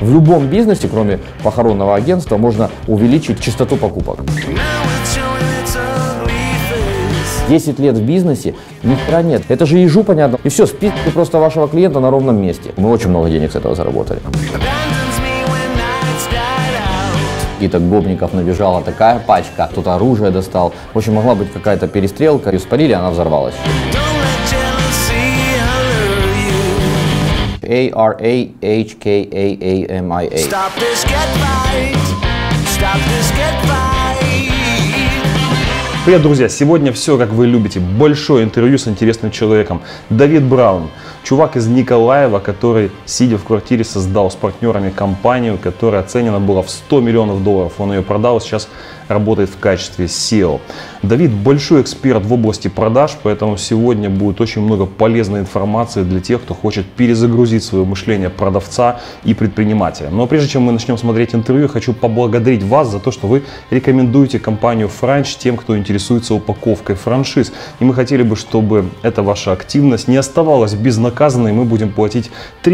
В любом бизнесе, кроме похоронного агентства, можно увеличить частоту покупок. 10 лет в бизнесе, ни хера нет. Это же ежу понятно. И все, список просто вашего клиента на ровном месте. Мы очень много денег с этого заработали. Какие-то гопников набежала такая пачка, кто-то оружие достал. В общем, могла быть какая-то перестрелка, ее спалили, она взорвалась. ARAHKAAMIA. Привет, друзья! Сегодня все, как вы любите. Большое интервью с интересным человеком. Давид Браун. Чувак из Николаева, который, сидя в квартире, создал с партнерами компанию, которая оценена была в 100 миллионов долларов. Он ее продал, сейчас работает в качестве SEO. Давид большой эксперт в области продаж, поэтому сегодня будет очень много полезной информации для тех, кто хочет перезагрузить свое мышление продавца и предпринимателя. Но прежде чем мы начнем смотреть интервью, хочу поблагодарить вас за то, что вы рекомендуете компанию Franch тем, кто интересуется упаковкой франшиз. И мы хотели бы, чтобы эта ваша активность не оставалась безнаказанной. Мы будем платить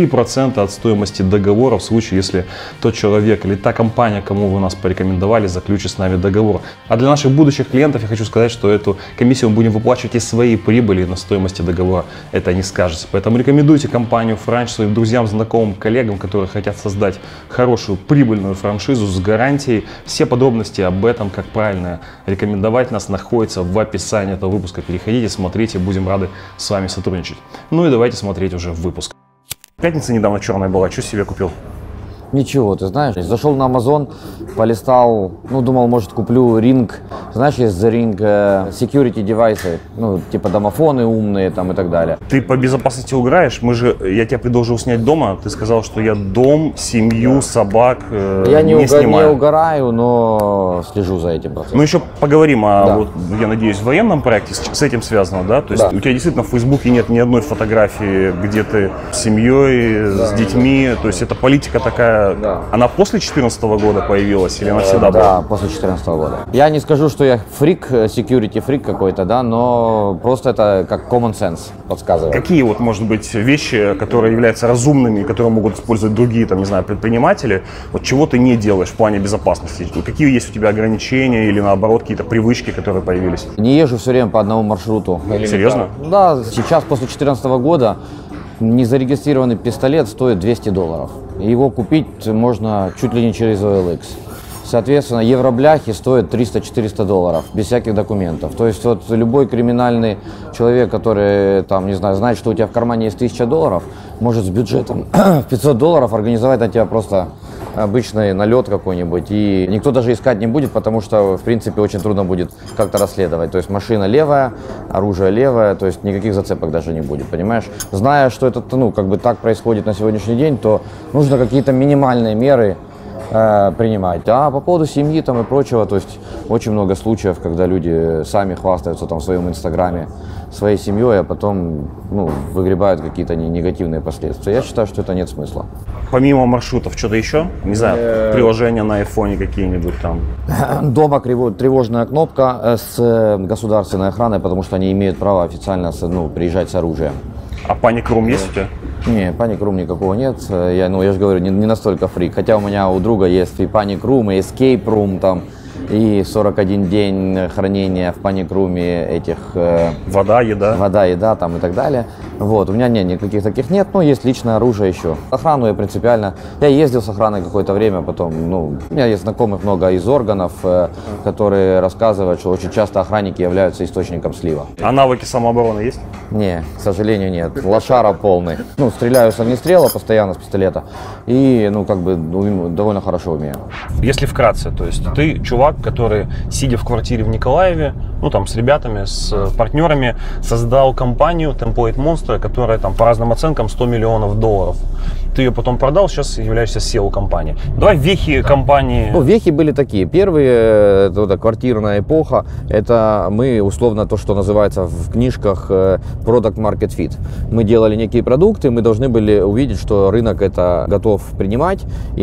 3% от стоимости договора в случае, если тот человек или та компания, кому вы нас порекомендовали, заключит с нами договор. А для наших будущих клиентов я хочу сказать, что эту комиссию мы будем выплачивать из своей прибыли, на стоимости договора это не скажется. Поэтому рекомендуйте компанию Franch своим друзьям, знакомым, коллегам, которые хотят создать хорошую прибыльную франшизу с гарантией. Все подробности об этом, как правильно рекомендовать нас, находятся в описании этого выпуска. Переходите, смотрите, будем рады с вами сотрудничать. Ну и давайте смотреть уже выпуск. Пятница недавно черная была, что себе купил? Ничего, ты знаешь, зашел на Amazon, полистал, думал, может, куплю Ring, знаешь, есть за Ring security девайсы, типа домофоны умные там и так далее. Ты по безопасности уграешь? Я тебя предложил снять дома, ты сказал, что я дом, семью, собак я не снимаю. Не угораю, но слежу за этим процессом. Мы еще поговорим о, я надеюсь, военном проекте, с этим связано, да? То есть у тебя действительно в Фейсбуке нет ни одной фотографии, где ты с семьей, с детьми, то есть это политика такая. Да. Она после 2014 года появилась или она всегда была? Да, после 2014 года. Я не скажу, что я фрик, security фрик какой-то, да, но просто это как common sense подсказывает. Какие может быть вещи, которые являются разумными, которые могут использовать другие, предприниматели, чего ты не делаешь в плане безопасности? Какие есть у тебя ограничения или наоборот какие-то привычки, которые появились? Не езжу все время по одному маршруту. Серьезно? Да, сейчас после 2014 года незарегистрированный пистолет стоит $200. Его купить можно чуть ли не через OLX. Соответственно, евробляхи стоят $300-400 без всяких документов. То есть любой криминальный человек, который знает, что у тебя в кармане есть $1000, может с бюджетом в $500 организовать на тебя просто обычный налет какой-нибудь. И никто даже искать не будет, потому что, в принципе, очень трудно будет как-то расследовать. То есть машина левая, оружие левое, то есть никаких зацепок даже не будет, понимаешь? Зная, что это, так происходит на сегодняшний день, то нужно какие-то минимальные меры принимать. А по поводу семьи и прочего, то есть очень много случаев, когда люди сами хвастаются в своем инстаграме своей семьей, а потом выгребают какие-то негативные последствия. Я считаю, что это нет смысла. Помимо маршрутов, что-то еще? Не знаю, приложения на айфоне какие-нибудь там? Дома тревожная кнопка с государственной охраной, потому что они имеют право официально приезжать с оружием. А Panic Room есть у тебя? Не, Panic Room никакого нет. Я же говорю, не настолько фрик. Хотя у меня у друга есть и Panic Room, и Escape Room и 41 день хранения в Panic Room этих... Вода, еда. Вода, еда и так далее. У меня никаких таких нет, но есть личное оружие еще. Охрану я принципиально... Я ездил с охраной какое-то время, потом, у меня есть знакомых много из органов, которые рассказывают, что очень часто охранники являются источником слива. А навыки самообороны есть? Не, к сожалению, нет. Лошара полный. Стреляю с огнестрела постоянно, с пистолета. И, довольно хорошо умею. Если вкратце, то есть ты чувак, который, сидя в квартире в Николаеве, с ребятами, с партнерами, создал компанию Template Monster, которая по разным оценкам 100 миллионов долларов. Ты ее потом продал, сейчас являешься SEO компании. Давай вехи компании. Вехи были такие. Первые, это квартирная эпоха, это мы условно то, что называется в книжках Product Market Fit. Мы делали некие продукты, мы должны были увидеть, что рынок это готов принимать, и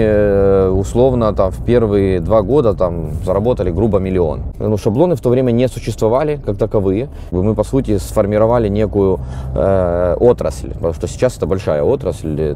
мы условно в первые 2 года заработали грубо $1 миллион. Шаблоны в то время не существовали как таковые. Мы по сути сформировали некую отрасль, потому что сейчас это большая отрасль,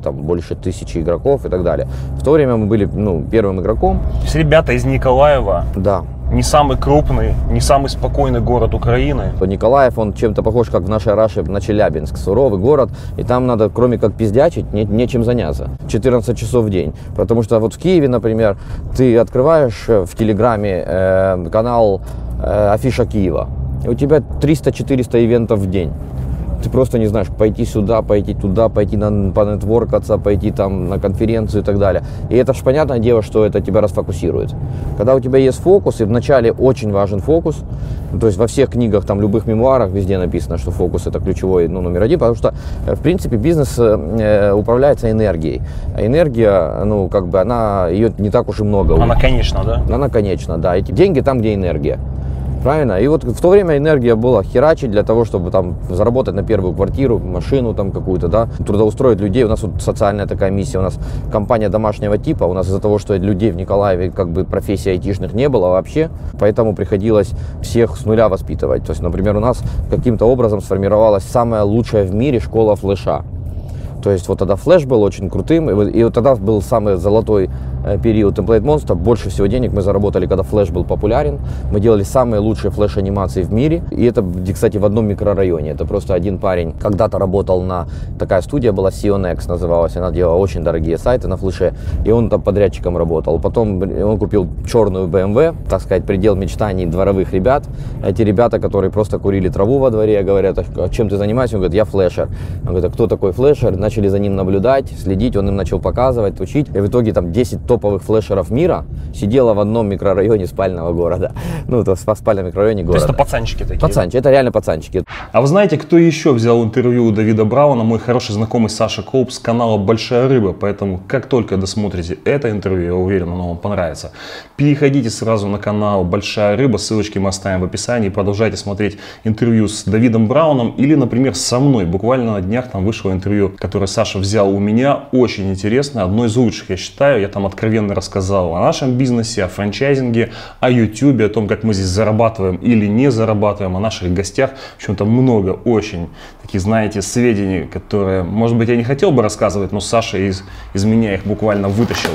там больше 1000 игроков и так далее. В то время мы были, ну, первым игроком. То есть ребята из Николаева, Да. не самый крупный, не самый спокойный город Украины. Николаев, он чем-то похож, как в нашей Раше на Челябинск. Суровый город, и там надо, кроме как пиздячить, нечем заняться. 14 часов в день. Потому что вот в Киеве, например, ты открываешь в Телеграме канал Афиша Киева, и у тебя 300-400 ивентов в день. Ты просто не знаешь, пойти сюда, пойти туда, пойти понетворкаться, пойти там на конференцию и так далее. И это же понятное дело, что это тебя расфокусирует. Когда у тебя есть фокус, и вначале очень важен фокус, то есть во всех книгах, там, любых мемуарах везде написано, что фокус это ключевой, ну, номер один, потому что, в принципе, бизнес управляется энергией. А энергия, ну, как бы, ее не так уж и много. Она конечна, да? Она конечна, да. И деньги там, где энергия. Правильно? И вот в то время энергия была херачить для того, чтобы там заработать на первую квартиру, машину там какую-то, да, трудоустроить людей. У нас вот социальная такая миссия, у нас компания домашнего типа, у нас из-за того, что людей в Николаеве как бы профессий айтишных не было вообще, поэтому приходилось всех с нуля воспитывать. То есть, например, у нас каким-то образом сформировалась самая лучшая в мире школа флеша. То есть вот тогда флеш был очень крутым, и вот тогда был самый золотой период Template Monster. Больше всего денег мы заработали, когда флеш был популярен. Мы делали самые лучшие флеш-анимации в мире. И это, кстати, в одном микрорайоне. Это просто один парень когда-то работал на... Такая студия была, Sionex называлась. Она делала очень дорогие сайты на флеше. И он там подрядчиком работал. Потом он купил черную BMW, так сказать, предел мечтаний дворовых ребят. Эти ребята, которые просто курили траву во дворе, говорят: а чем ты занимаешься? Он говорит: я флешер. Он говорит: а кто такой флешер? Начали за ним наблюдать, следить, он им начал показывать, учить. И в итоге там 10 топовых флешеров мира сидело в одном микрорайоне спального города. Ну, то есть в спальном микрорайоне города. То есть это пацанчики такие? Пацанчики, это реально пацанчики. А вы знаете, кто еще взял интервью у Давида Брауна? Мой хороший знакомый Саша Коуп с канала «Большая рыба». Поэтому, как только досмотрите это интервью, я уверен, оно вам понравится. Переходите сразу на канал «Большая рыба», ссылочки мы оставим в описании. Продолжайте смотреть интервью с Давидом Брауном или, например, со мной. Буквально на днях там вышло интервью, которое Саша взял у меня. Очень интересно, одно из лучших, я считаю. Я там откровенно рассказал о нашем бизнесе, о франчайзинге, о YouTube, о том, как мы здесь зарабатываем или не зарабатываем, о наших гостях. В общем-то, много очень таких, знаете, сведений, которые, может быть, я не хотел бы рассказывать, но Саша из меня их буквально вытащил.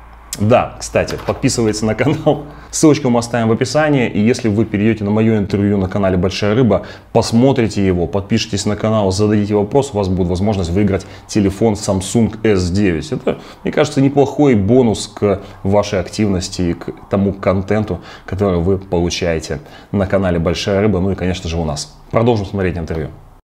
Да, кстати, подписывайтесь на канал, ссылочку мы оставим в описании, и если вы перейдете на мое интервью на канале «Большая рыба», посмотрите его, подпишитесь на канал, зададите вопрос, у вас будет возможность выиграть телефон Samsung S9. Это, мне кажется, неплохой бонус к вашей активности и к тому контенту, который вы получаете на канале «Большая рыба», ну и, конечно же, у нас. Продолжим смотреть интервью.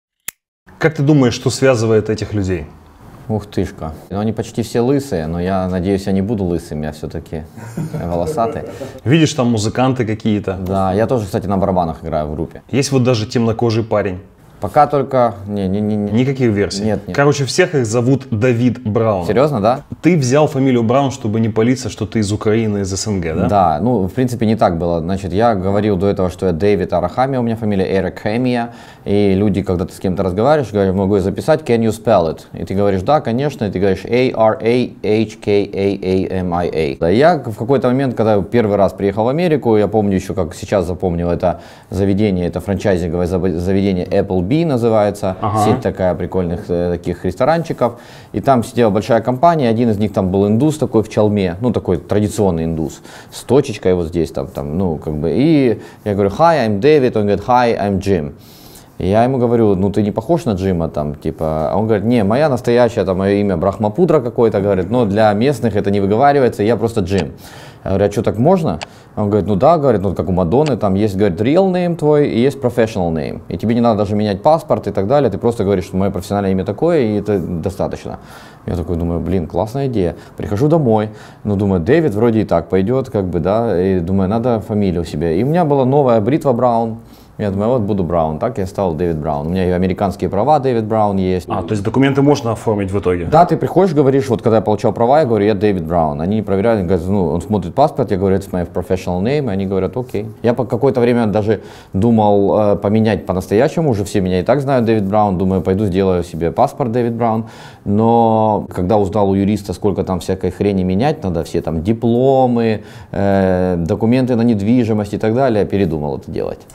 Как ты думаешь, что связывает этих людей? Ух тышка. Ну, они почти все лысые, но я надеюсь, я не буду лысым, я все-таки волосатый. Видишь, там музыканты какие-то. Да, я тоже, кстати, на барабанах играю в группе. Есть вот даже темнокожий парень. Пока только... Никаких версий? Нет. Короче, всех их зовут Давид Браун. Серьезно, да? Ты взял фамилию Браун, чтобы не палиться, что ты из Украины, из СНГ, да? Да, ну, в принципе, не так было. Значит, я говорил до этого, что я Дэвид Арахамия, у меня фамилия Эрахамия. И люди, когда ты с кем-то разговариваешь, говорят: могу я записать, can you spell it? И ты говоришь: да, конечно, и ты говоришь A-R-A-H-K-A-A-M-I-A. Да, я в какой-то момент, когда первый раз приехал в Америку, я помню еще, как сейчас запомнил это заведение, это франчайзинговое заведение Applebee называется, сеть такая прикольных таких ресторанчиков. И там сидела большая компания, один из них там был индус такой в чалме, ну такой традиционный индус, с точечкой вот здесь там, ну как бы. И я говорю: hi, I'm David, он говорит: hi, I'm Jim. И я ему говорю: ну ты не похож на Джима там, типа. А он говорит: не, моя настоящая, там, мое имя Брахмапудра какое-то, говорит, но для местных это не выговаривается, я просто Джим. Я говорю: а что, так можно? Он говорит: ну да, говорит, ну как у Мадонны, там есть, говорит, real name твой и есть professional name. И тебе не надо даже менять паспорт и так далее, ты просто говоришь, что мое профессиональное имя такое, и это достаточно. Я такой думаю: блин, классная идея. Прихожу домой, ну думаю, Дэвид вроде и так пойдет, как бы, да, и думаю, надо фамилию себе. И у меня была новая бритва Браун. Я думаю, вот буду Браун, так я стал Дэвид Браун. У меня и американские права Дэвид Браун есть. А, то есть документы можно оформить в итоге? Да, ты приходишь, говоришь, вот когда я получал права, я говорю: я Дэвид Браун. Они проверяют, они говорят: ну, он смотрит паспорт, я говорю: это my professional name, и они говорят: окей. Я по какое-то время даже думал поменять по-настоящему, уже все меня и так знают Дэвид Браун, думаю, пойду сделаю себе паспорт Дэвид Браун. Но когда узнал у юриста, сколько там всякой хрени менять надо, все там дипломы, документы на недвижимость и так далее, передумал это делать. То есть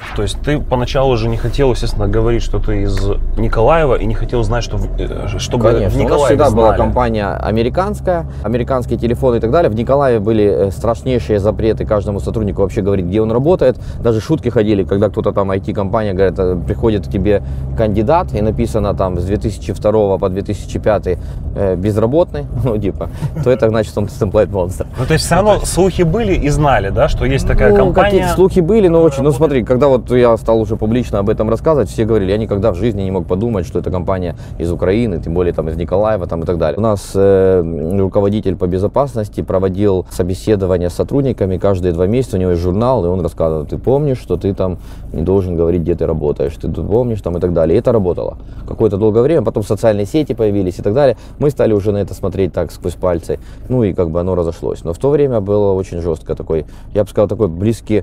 ты поначалу уже не хотел, естественно, говорить, что ты из Николаева, и не хотел знать, чтобы Конечно. в Николаеве У нас всегда знали. была компания американская, американские телефоны и так далее. В Николаеве были страшнейшие запреты каждому сотруднику вообще говорить, где он работает. Даже шутки ходили, когда кто-то там IT-компания, говорит, приходит к тебе кандидат, и написано там с 2002 по 2005 безработный, ну типа, то это значит, он Template Monster. Ну то есть все равно слухи были и знали, да, что есть такая компания? Какие-то слухи были, но очень, ну смотри, когда вот я стал уже публично об этом рассказывать, все говорили, я никогда в жизни не мог подумать, что это компания из Украины, тем более там из Николаева там и так далее. У нас руководитель по безопасности проводил собеседование с сотрудниками каждые 2 месяца, у него есть журнал, и он рассказывал, ты помнишь, что ты там не должен говорить, где ты работаешь, ты помнишь там и так далее. И это работало какое-то долгое время, потом социальные сети появились и так далее. Мы стали уже на это смотреть так сквозь пальцы, ну и как бы оно разошлось. Но в то время было очень жестко такой, я бы сказал, такой близкий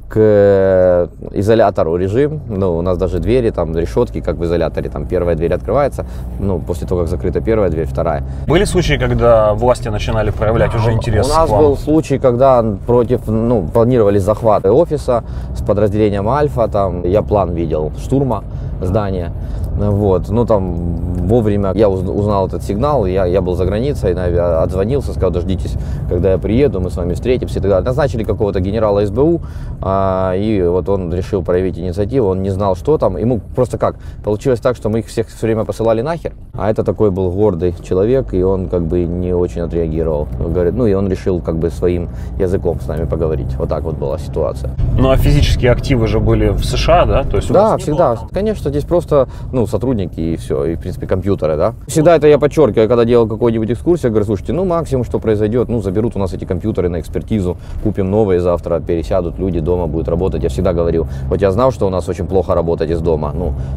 к изолятору режим. Ну, у нас даже двери, там решетки, как в изоляторе, там первая дверь открывается, ну, после того, как закрыта первая дверь, вторая. Были случаи, когда власти начинали проявлять уже интерес? У нас был случай, когда планировали захваты офиса с подразделением Альфа, там, я план видел штурма здания. Вот, ну там вовремя я узнал этот сигнал, я был за границей, отзвонился, сказал, дождитесь, когда я приеду, мы с вами встретимся и так далее. Назначили какого-то генерала СБУ, и вот он решил проявить инициативу, он не знал, что там, ему просто как, получилось так, что мы их всех все время посылали нахер, а это такой был гордый человек, и он как бы не очень отреагировал, говорит, ну и он решил как бы своим языком с нами поговорить, вот так вот была ситуация. Ну а физические активы же были в США, да? То есть да, всегда, конечно, здесь просто, сотрудники и все, и в принципе компьютеры, да. Всегда это я подчеркиваю, когда делал какую-нибудь экскурсию, я говорю, слушайте, максимум, что произойдет, заберут у нас эти компьютеры на экспертизу, купим новые завтра, пересядут люди, дома будут работать. Я всегда говорил, хоть я знал, что у нас очень плохо работать из дома,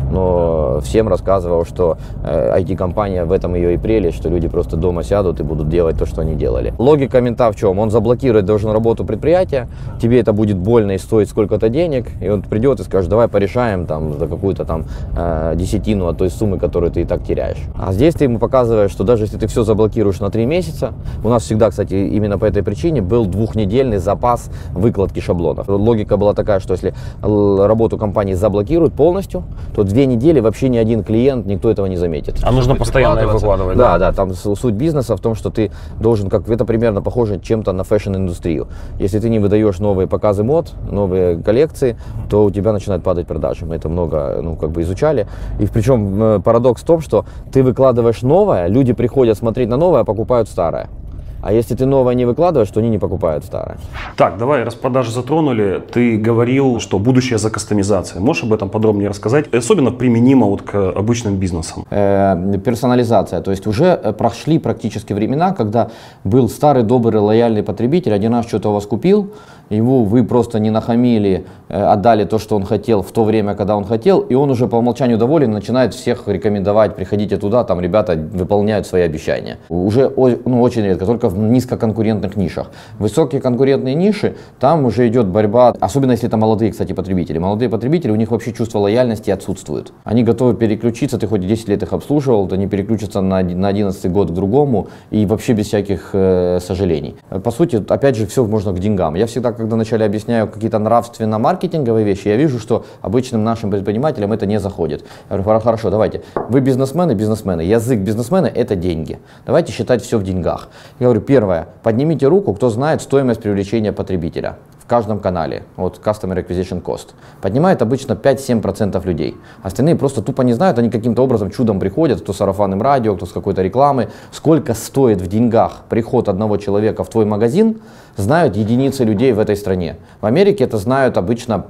но всем рассказывал, что IT-компания, в этом ее и прелесть, что люди просто дома сядут и будут делать то, что они делали. Логика мента в чем? Он заблокировать должен работу предприятия, тебе это будет больно и стоит сколько-то денег, и он придет и скажет, давай порешаем там за какую-то там десятину от той суммы, которую ты и так теряешь. А здесь ты ему показываешь, что даже если ты все заблокируешь на 3 месяца, у нас всегда, кстати, именно по этой причине был 2-недельный запас выкладки шаблонов. Логика была такая, что если работу компании заблокируют полностью, то 2 недели вообще ни один клиент, никто этого не заметит. А нужно постоянно выкладывать. Да, там суть бизнеса в том, что ты должен, это примерно похоже чем-то на фэшн-индустрию. Если ты не выдаешь новые показы мод, новые коллекции, то у тебя начинают падать продажи. Мы это много изучали. И причем парадокс в том, что ты выкладываешь новое, люди приходят смотреть на новое, а покупают старое. А если ты новое не выкладываешь, то они не покупают старое. Так, давай, распродажи затронули. Ты говорил, что будущее за кастомизацией. Можешь об этом подробнее рассказать? Особенно применимо к обычным бизнесам. Персонализация. То есть уже прошли практически времена, когда был старый, добрый, лояльный потребитель, один раз что-то у вас купил, его вы просто не нахамили, отдали то, что он хотел в то время, когда он хотел, и он уже по умолчанию доволен, начинает всех рекомендовать, приходите туда, там ребята выполняют свои обещания. Уже очень редко, только в низкоконкурентных нишах. Высокие конкурентные ниши, там уже идет борьба, особенно если это молодые, кстати, потребители. Молодые потребители, у них вообще чувство лояльности отсутствует. Они готовы переключиться, ты хоть 10 лет их обслуживал, то они переключатся на 11 год к другому и вообще без всяких сожалений. По сути, опять же, все можно к деньгам. Я всегда, когда вначале объясняю какие-то нравственно-маркетинговые вещи, я вижу, что обычным нашим предпринимателям это не заходит. Я говорю, хорошо, давайте, вы бизнесмены, язык бизнесмена – это деньги. Давайте считать все в деньгах. Я говорю, первое, поднимите руку, кто знает стоимость привлечения потребителя в каждом канале, Customer Acquisition Cost. Поднимает обычно 5-7% людей. Остальные просто тупо не знают, они каким-то образом чудом приходят, кто с сарафанным радио, кто с какой-то рекламы. Сколько стоит в деньгах приход одного человека в твой магазин, знают единицы людей в этой стране. В Америке это знают обычно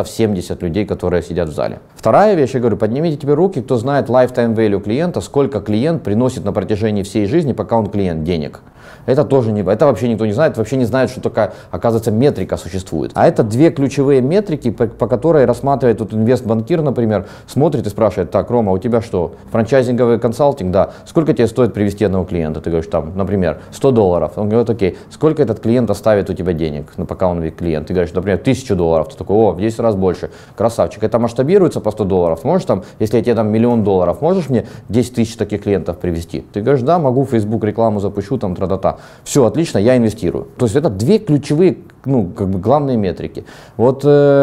70% людей, которые сидят в зале. Вторая вещь, я говорю, поднимите теперь руки, кто знает lifetime value клиента, сколько клиент приносит на протяжении всей жизни, пока он клиент, денег. Это тоже это вообще никто не знает, вообще не знает, что такая, оказывается, метрика существует. А это 2 ключевые метрики, по которой рассматривает инвестбанкир, например, смотрит и спрашивает, так, Рома, у тебя что, франчайзинговый консалтинг? Да. Сколько тебе стоит привести одного клиента? Ты говоришь, там, например, $100. Он говорит, окей, сколько этот клиент оставит у тебя денег, пока он клиент? Ты говоришь, например, $1000. Ты такой, в 10 раз больше. Красавчик. Это масштабируется по $100. Можешь там, если я тебе дам $1 000 000, можешь мне 10 тысяч таких клиентов привести? Ты говоришь, да, могу, Facebook рекламу запущу, там, тра-та-та. Все, отлично, я инвестирую. То есть это 2 ключевые, главные метрики.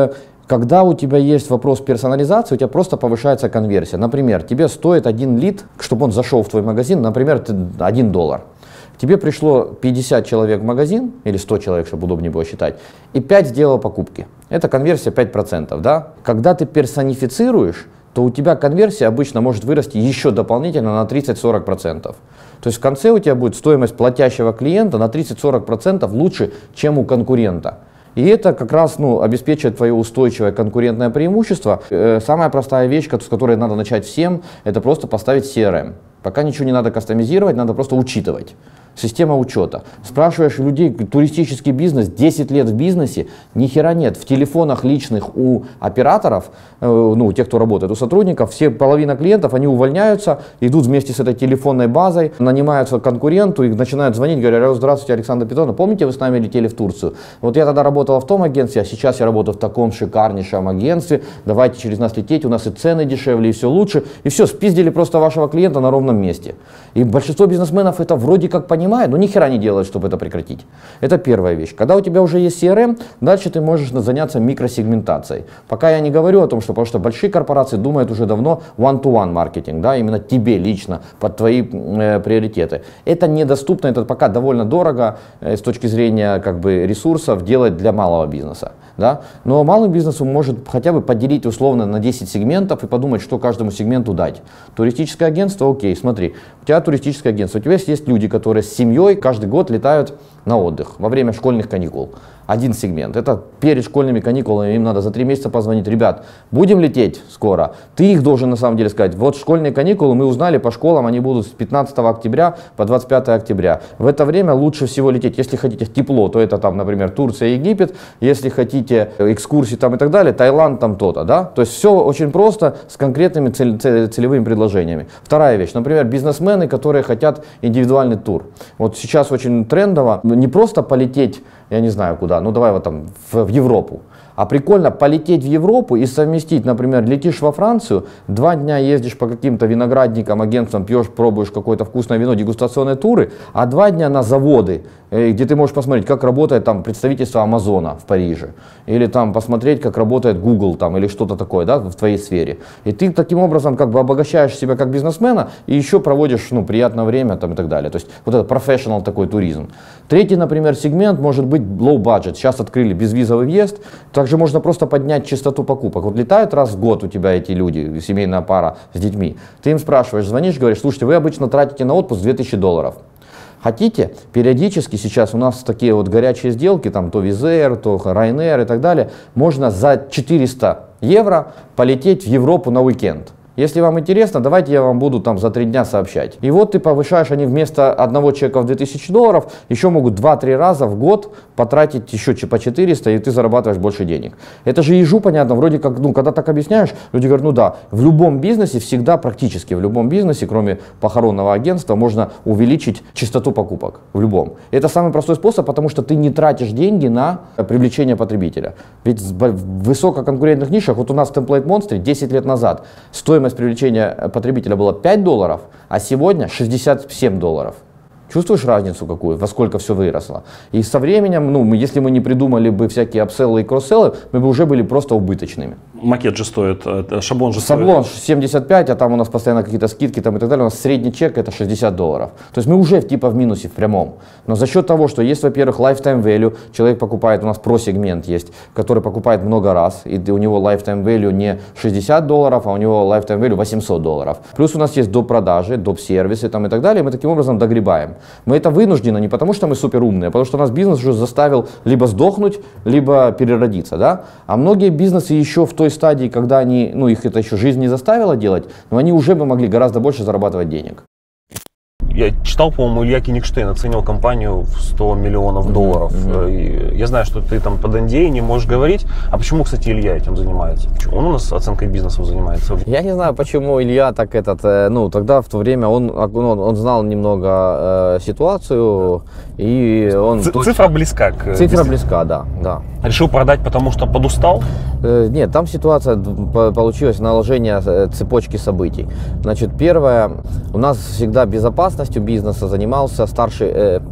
Когда у тебя есть вопрос персонализации, у тебя просто повышается конверсия. Например, тебе стоит один лид, чтобы он зашел в твой магазин, например, $1. Тебе пришло 50 человек в магазин, или 100 человек, чтобы удобнее было считать, и 5 сделало покупки. Это конверсия 5%. Да? Когда ты персонифицируешь, то у тебя конверсия обычно может вырасти еще дополнительно на 30-40%. То есть в конце у тебя будет стоимость платящего клиента на 30-40% лучше, чем у конкурента. И это как раз обеспечивает твое устойчивое конкурентное преимущество. Самая простая вещь, с которой надо начать всем, это просто поставить CRM. Пока ничего не надо кастомизировать, надо просто учитывать. Система учета. Спрашиваешь людей, туристический бизнес, 10 лет в бизнесе, ни хера нет. В телефонах личных у операторов, тех, кто работает, у сотрудников, половина клиентов, они увольняются, идут вместе с этой телефонной базой, нанимаются конкуренту и начинают звонить, говорят: здравствуйте, Александра Петровна, помните, вы с нами летели в Турцию? Вот я тогда работала в том агентстве, а сейчас я работаю в таком шикарнейшем агентстве, давайте через нас лететь, у нас и цены дешевле, и все лучше. И все, спиздили просто вашего клиента на ровном месте. И большинство бизнесменов это вроде как понимают, но ни хера не делают, чтобы это прекратить. Это первая вещь. Когда у тебя уже есть CRM, дальше ты можешь заняться микросегментацией. Пока я не говорю о том, потому что большие корпорации думают уже давно one-to-one маркетинг, да, именно тебе лично, под твои приоритеты. Это недоступно, это пока довольно дорого с точки зрения ресурсов делать для малого бизнеса. Да? Но малый бизнес может хотя бы поделить условно на 10 сегментов и подумать, что каждому сегменту дать. Туристическое агентство, окей, смотри, у тебя туристическое агентство, у тебя есть люди, которые с семьей каждый год летают на отдых во время школьных каникул. Один сегмент. Это перед школьными каникулами, им надо за 3 месяца позвонить: ребят, будем лететь скоро. Ты их должен на самом деле сказать: вот школьные каникулы, мы узнали по школам, они будут с 15 октября по 25 октября. В это время лучше всего лететь. Если хотите тепло, то это там, например, Турция, Египет. Если хотите экскурсии там и так далее, Таиланд там то-то. Да? То есть все очень просто с конкретными целевыми предложениями. Вторая вещь. Например, бизнесмены, которые хотят индивидуальный тур. Вот сейчас очень трендово не просто полететь, я не знаю куда, давай вот там в Европу. А прикольно полететь в Европу и совместить, например, летишь во Францию, 2 дня ездишь по каким-то виноградникам, агентствам, пьешь, пробуешь какое-то вкусное вино, дегустационные туры, а 2 дня на заводы, где ты можешь посмотреть, как работает там представительство Амазона в Париже, или там посмотреть, как работает Google там, или что-то такое, да, в твоей сфере. И ты таким образом обогащаешь себя как бизнесмена и еще проводишь приятное время там, и так далее. То есть вот это professional такой туризм. Третий, например, сегмент может быть low budget. Сейчас открыли безвизовый въезд. Также можно просто поднять частоту покупок. Вот летают раз в год у тебя эти люди, семейная пара с детьми. Ты им спрашиваешь, звонишь, говоришь: слушайте, вы обычно тратите на отпуск $2000. Хотите? Периодически сейчас у нас такие вот горячие сделки, там то Wizz Air, то Ryanair и так далее. Можно за 400 евро полететь в Европу на уикенд. Если вам интересно, давайте я вам буду там за 3 дня сообщать. И вот ты повышаешь, они вместо одного чека в $2000 еще могут 2-3 раза в год потратить еще по 400, и ты зарабатываешь больше денег. Это же ежу понятно, вроде как, когда так объясняешь, люди говорят: да, в любом бизнесе всегда, практически в любом бизнесе, кроме похоронного агентства, можно увеличить частоту покупок, в любом. Это самый простой способ, потому что ты не тратишь деньги на привлечение потребителя. Ведь в высококонкурентных нишах, вот у нас в Template Monster 10 лет назад стоимость привлечения потребителя было $5, а сегодня $67. Чувствуешь разницу какую, во сколько все выросло? И со временем, если мы не придумали бы всякие апселлы и кросселлы, мы бы уже были просто убыточными. Макет же стоит, шаблон же стоит. Шаблон 75, а там у нас постоянно какие-то скидки там и так далее. У нас средний чек это $60. То есть мы уже в минусе в прямом. Но за счет того, что есть, во-первых, lifetime value, человек покупает, у нас про-сегмент есть, который покупает много раз, и у него lifetime value не $60, а у него lifetime value $800. Плюс у нас есть доп. Продажи, доп. Сервисы там и так далее, и мы таким образом догребаем. Мы это вынуждены не потому, что мы супер умные, а потому что нас бизнес уже заставил либо сдохнуть, либо переродиться. Да? А многие бизнесы еще в той стадии, когда они, их это еще жизнь не заставила делать, но они уже бы могли гораздо больше зарабатывать денег. Я читал, по-моему, Илья Кенигштейн оценил компанию в $100 миллионов. И я знаю, что ты там под NDA не можешь говорить. А почему, кстати, Илья этим занимается? Он у нас оценкой бизнеса занимается. Я не знаю, почему Илья так тогда в то время он знал немного ситуацию, и он... Цифра близка к... Цифра близка, да. Решил продать, потому что подустал? Нет, там ситуация получилась наложение цепочки событий. Значит, первое, у нас всегда безопасностью бизнеса занимался старший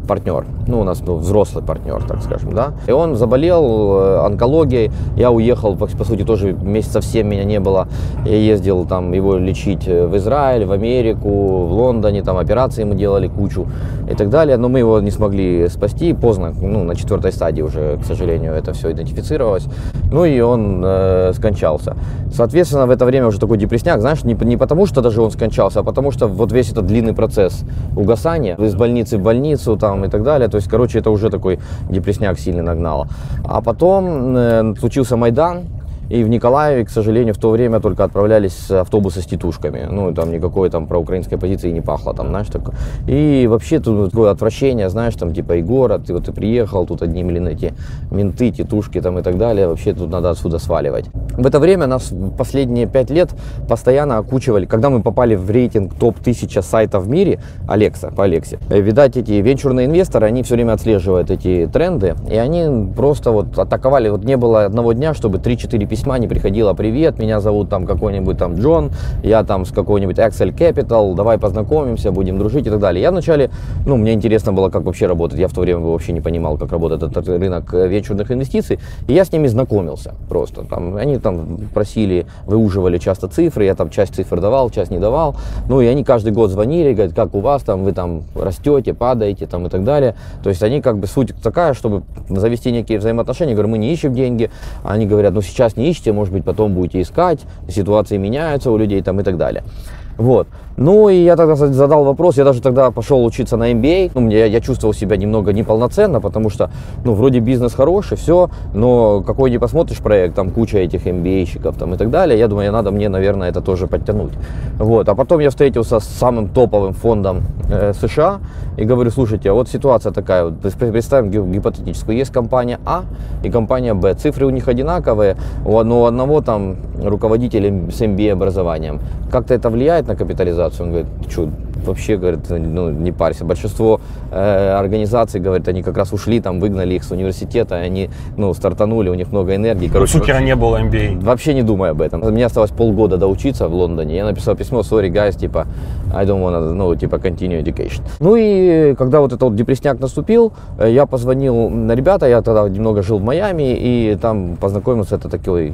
партнер, ну, у нас взрослый партнер, так скажем, да. И он заболел онкологией, я уехал, по сути, тоже месяцев 7 меня не было. Я ездил там его лечить в Израиль, в Америку, в Лондоне, там операции мы делали кучу и так далее. Но мы его не смогли спасти, поздно, ну, на 4-й стадии уже, к сожалению, это все идентифицировалось. Ну и он скончался. Соответственно, в это время уже такой депрессняк, знаешь, не потому что даже он скончался, а потому что вот весь этот длинный процесс угасания, из больницы в больницу там и так далее. То есть, короче, это уже такой депрессняк сильно нагнало. А потом случился Майдан. И в Николаеве, к сожалению, в то время только отправлялись автобусы с тетушками. Ну, там никакой там проукраинской позиции не пахло, там, знаешь, такое. И вообще тут такое отвращение, знаешь, там, типа, и город, ты приехал, тут одни эти менты, тетушки там и так далее. Вообще тут надо отсюда сваливать. В это время нас последние 5 лет постоянно окучивали. Когда мы попали в рейтинг топ-1000 сайтов в мире, Alexa, по Алексе, видать, эти венчурные инвесторы, они все время отслеживают эти тренды, и они просто вот атаковали. Вот не было одного дня, чтобы 3-4 письма не приходило: привет, меня зовут там какой-нибудь там Джон, я там с какой-нибудь Excel Capital, давай познакомимся, будем дружить и так далее. Я вначале, ну, мне интересно было, как вообще работает, я в то время вообще не понимал, как работает этот рынок венчурных инвестиций, и я с ними знакомился просто. Там, они там просили, выуживали часто цифры, я там часть цифр давал, часть не давал, ну, и они каждый год звонили, говорят, как у вас там, вы там растете, падаете там и так далее. То есть они как бы, суть такая, чтобы завести некие взаимоотношения. Я говорю, мы не ищем деньги, они говорят, ну, сейчас не ищите, может быть, потом будете искать, ситуации меняются у людей там и так далее. Вот. Ну и я тогда задал вопрос, я даже тогда пошел учиться на MBA, ну, я чувствовал себя немного неполноценно, потому что, ну, вроде бизнес хороший, все, но какой не посмотришь проект, там куча этих MBA-щиков там и так далее, я думаю, надо мне, наверное, это тоже подтянуть. Вот. А потом я встретился с самым топовым фондом США и говорю, слушайте, а вот ситуация такая, вот, представим гипотетическую, есть компания А и компания Б, цифры у них одинаковые, у одного там руководителя с MBA образованием, как-то это влияет на капитализацию? Он говорит, что вообще, говорит, ну, не парься. Большинство организаций, говорит, они как раз ушли, там, выгнали их с университета, они, ну, стартанули, у них много энергии. Короче, у Цукера не было MBA. Вообще не думай об этом. Мне осталось полгода доучиться в Лондоне. Я написал письмо, sorry, guys, типа, I don't wanna, ну, типа, continue education. Ну и когда вот этот вот депрессняк наступил, я позвонил на ребята, я тогда немного жил в Майами, и там познакомился, это такой,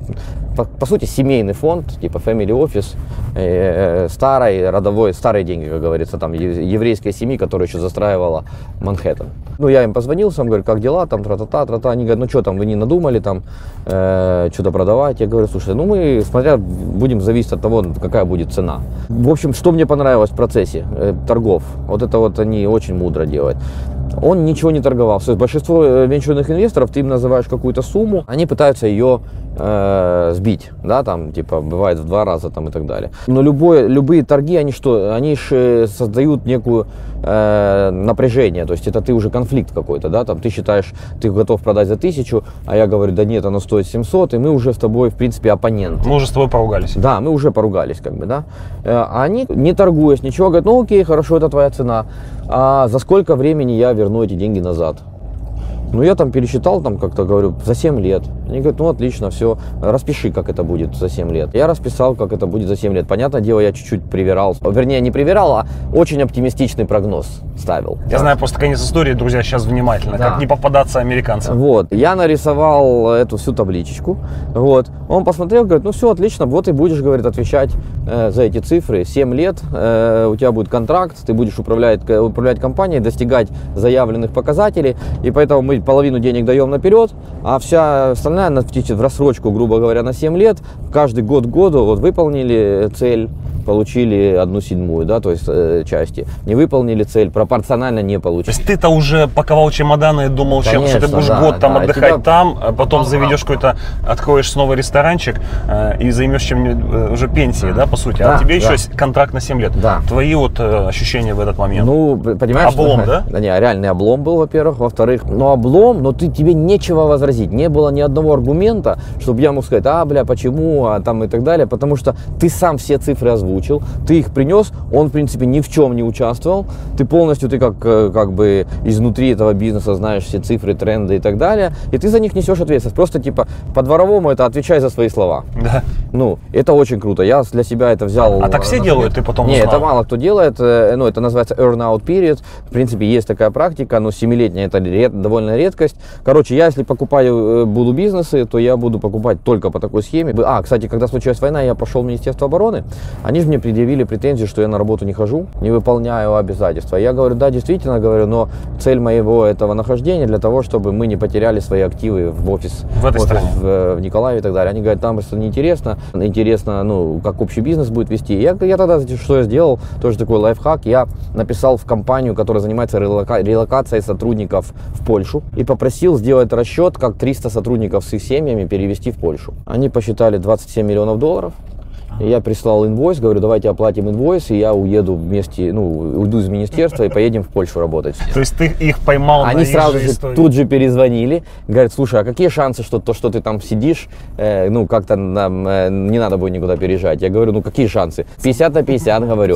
по сути, семейный фонд, типа family office, старой, родовой, старые деньги, как говорится, там, еврейской семьи, которая еще застраивала Манхэттен. Ну, я им позвонил, сам говорю, как дела, там, тра-та-та. Они говорят, ну, что там, вы не надумали, там, что-то продавать? Я говорю, слушай, ну, мы, смотря, будем зависеть от того, какая будет цена. В общем, что мне понравилось в процессе торгов, вот это вот они очень мудро делают. Он ничего не торговал. То есть большинство венчурных инвесторов, ты им называешь какую-то сумму, они пытаются ее сбить, да, там, типа, бывает в 2 раза там и так далее. Но любые торги, они что? Они же создают некую напряжение, то есть это ты уже конфликт какой-то, да, там, ты считаешь, ты готов продать за 1000, а я говорю, да нет, оно стоит 700, и мы уже с тобой, в принципе, оппоненты. Мы уже с тобой поругались. Да, мы уже поругались, как бы, да. А они, не торгуясь, ничего, говорят, ну окей, хорошо, это твоя цена, а за сколько времени я верну эти деньги назад? Ну, я там пересчитал, там как-то говорю, за 7 лет. Они говорят, ну, отлично, все, распиши, как это будет за 7 лет. Я расписал, как это будет за 7 лет. Понятное дело, я чуть-чуть привирал. Вернее, не привирал, а очень оптимистичный прогноз ставил. Я знаю просто конец истории, друзья, сейчас внимательно, да. Как не попадаться американцам. Вот, я нарисовал эту всю табличечку, вот. Он посмотрел, говорит, ну, все, отлично, вот и будешь, говорит, отвечать за эти цифры. 7 лет, у тебя будет контракт, ты будешь управлять компанией, достигать заявленных показателей, и поэтому мы половину денег даем наперед, а вся остальная в рассрочку, грубо говоря, на 7 лет, каждый год к году вот выполнили цель, получили 1/7, да, то есть части. Не выполнили цель, пропорционально не получили. То есть ты-то уже паковал чемоданы и думал, конечно, что ты будешь год там отдыхать там, а потом заведешь какой-то, откроешь снова ресторанчик и займешь чем-нибудь уже пенсией, да, по сути. Да, а тебе да. еще контракт на 7 лет. Да. Твои вот ощущения в этот момент? Ну, понимаешь, облом, да? Да, не, реальный облом был, во-первых. Во-вторых, но тебе нечего возразить. Не было ни одного аргумента, чтобы я мог сказать, почему, там и так далее, потому что ты сам все цифры озвучил, ты их принес, он, в принципе, ни в чем не участвовал, ты полностью, ты как бы изнутри этого бизнеса знаешь все цифры, тренды и так далее, и ты за них несешь ответственность. Просто, типа, по-дворовому это отвечай за свои слова. Да. Ну, это очень круто. Я для себя это взял. А так все делают, ты потом Нет, узнал? это мало кто делает. Ну, это называется earn-out period. В принципе, есть такая практика, но 7-летняя это довольно редкость. Короче, я если покупаю, буду бизнесы, то я буду покупать только по такой схеме. Кстати, когда случилась война, я пошел в Министерство обороны. Они же мне предъявили претензии, что я на работу не хожу, не выполняю обязательства. Я говорю, да, действительно, говорю, но цель моего этого нахождения для того, чтобы мы не потеряли свои активы в офис в Николаеве и так далее. Они говорят, там просто неинтересно. Интересно, ну, как общий бизнес будет вести. Я тогда, что я сделал, тоже такой лайфхак, я написал в компанию, которая занимается релокацией сотрудников в Польшу, и попросил сделать расчет, как 300 сотрудников с их семьями перевести в Польшу. Они посчитали 27 миллионов долларов. И я прислал инвойс, говорю, давайте оплатим инвойс, и я уеду вместе, уйду из министерства и поедем в Польшу работать. То есть ты их поймал Они сразу же тут же перезвонили, говорят, слушай, а какие шансы, что то, что ты там сидишь, как-то нам не надо будет никуда переезжать? Я говорю, какие шансы? 50 на 50, говорю,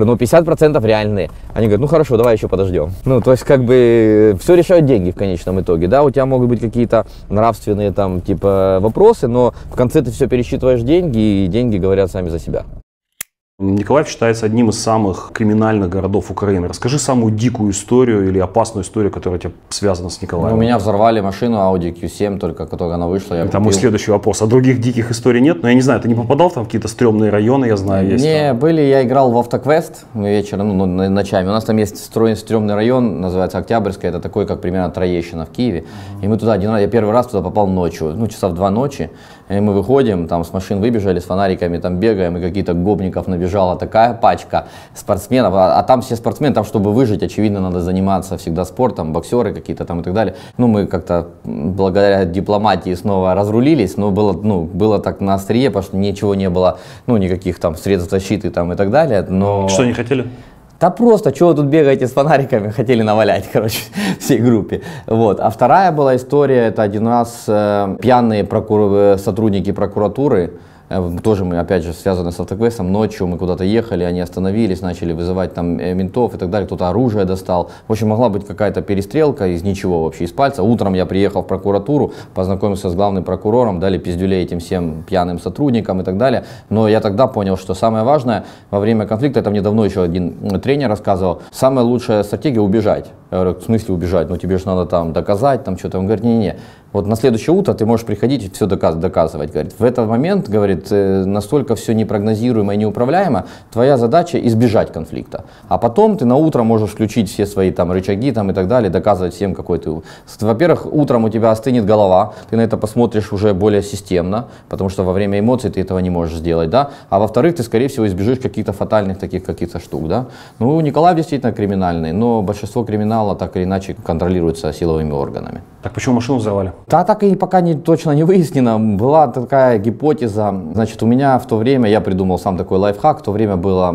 50% реальные. Они говорят, хорошо, давай еще подождем. То есть как бы все решают деньги в конечном итоге, да, у тебя могут быть какие-то нравственные там типа вопросы, но в конце ты все пересчитываешь деньги, и деньги говорят сами за себя. Николаев считается одним из самых криминальных городов Украины. Расскажи самую дикую историю или опасную историю, которая у тебя связана с Николаевом. У меня взорвали машину Audi Q7, только которая она вышла. Это мой следующий вопрос. А других диких историй нет? Но я не знаю, ты не попадал там в какие-то стрёмные районы, я знаю, есть? Не, были, я играл в Автоквест вечером, ночами. У нас там есть стрёмный район, называется Октябрьская, это такой, как примерно Троещина в Киеве. И мы туда я первый раз туда попал ночью, часа в 2 ночи. И мы выходим, там с машин выбежали, с фонариками там бегаем, и какие-то гопников набежала такая пачка спортсменов. А там все спортсмены, там чтобы выжить, очевидно, надо заниматься всегда спортом, боксеры какие-то там и так далее. Мы как-то благодаря дипломатии снова разрулились, но было так на острие, потому что ничего не было, никаких там средств защиты там и так далее. Но... Что они хотели? Да просто, чего вы тут бегаете с фонариками, хотели навалять, всей группе. Вот. А вторая была история, это один раз пьяные сотрудники прокуратуры, тоже мы, опять же, связаны с Автоквестом, ночью мы куда-то ехали, они остановились, начали вызывать там ментов и так далее, кто-то оружие достал. В общем, могла быть какая-то перестрелка из ничего вообще, из пальца. Утром я приехал в прокуратуру, познакомился с главным прокурором, дали пиздюлей этим всем пьяным сотрудникам и так далее. Но я тогда понял, что самое важное во время конфликта, это мне давно еще один тренер рассказывал, самая лучшая стратегия убежать. Я говорю, в смысле убежать? Тебе же надо там доказать, там что-то. Он говорит, не-не-не. Вот на следующее утро ты можешь приходить и все доказывать. Говорит, в этот момент, говорит, настолько все непрогнозируемо и неуправляемо, твоя задача избежать конфликта. А потом ты на утро можешь включить все свои там рычаги там, и так далее, доказывать всем, какой ты. Во-первых, утром у тебя остынет голова, ты на это посмотришь уже более системно, потому что во время эмоций ты этого не можешь сделать, да. А во-вторых, ты, скорее всего, избежишь каких-то фатальных таких каких-то штук, да. Николаев действительно криминальный, но большинство криминала так или иначе контролируется силовыми органами. Так почему машину взорвали? Да, так и пока точно не выяснено. Была такая гипотеза. Значит, у меня в то время, я придумал сам такой лайфхак, в то время была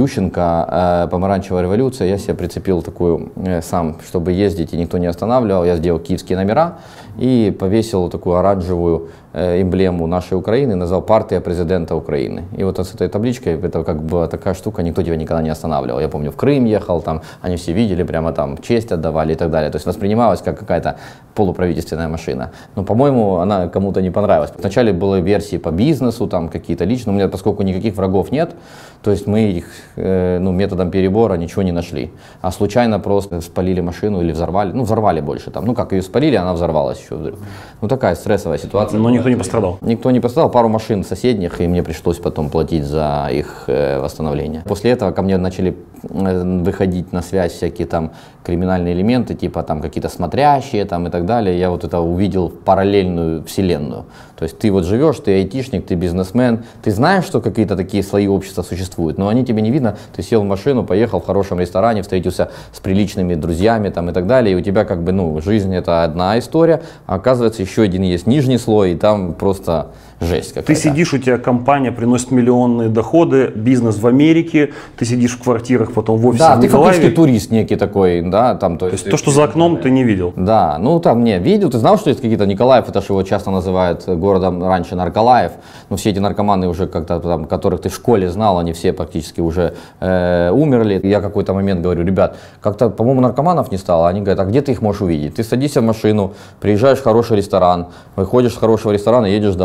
Ющенко, помаранчевая революция, я себе прицепил такую сам, чтобы ездить и никто не останавливал, я сделал киевские номера и повесил такую оранжевую эмблему нашей Украины, назвал «Партия президента Украины». И вот с этой табличкой, это как бы такая штука, никто тебя никогда не останавливал. Я помню, в Крым ехал, там, они все видели, прямо там честь отдавали и так далее. То есть воспринималась как какая-то полуправительственная машина. Но, по-моему, она кому-то не понравилась. Вначале были версии по бизнесу, там какие-то личные. У меня, поскольку никаких врагов нет, то есть мы их методом перебора ничего не нашли. А случайно просто спалили машину или взорвали. Взорвали больше там. Как ее спалили, она взорвалась еще вдруг. Такая стрессовая ситуация. Но никто не пострадал? Никто не пострадал. Пару машин соседних, и мне пришлось потом платить за их восстановление. После этого ко мне начали выходить на связь всякие там криминальные элементы, типа там какие-то смотрящие там и так далее. Я вот это увидел параллельную вселенную. То есть ты вот живешь, ты айтишник, ты бизнесмен, ты знаешь, что какие-то такие слои общества существуют, но они тебе не видно. Ты сел в машину, поехал в хорошем ресторане, встретился с приличными друзьями там и так далее, и у тебя как бы, жизнь это одна история, а оказывается еще один есть нижний слой, и там просто жесть какая-то. Ты сидишь, у тебя компания приносит миллионные доходы, бизнес в Америке, ты сидишь в квартирах, потом в офисе в Николаеве. Да, ты фактически турист некий такой, да, там. То есть то, что за окном, ты не видел? Да, там не видел, ты знал, что есть какие-то Николаев, это же его часто называют городом раньше Нарколаев, но все эти наркоманы уже как-то там, которых ты в школе знал, они все практически уже умерли. Я какой-то момент говорю, ребят, как-то, по-моему, наркоманов не стало, они говорят, а где ты их можешь увидеть? Ты садишься в машину, приезжаешь в хороший ресторан, выходишь с хорошего ресторана, едешь домой, там,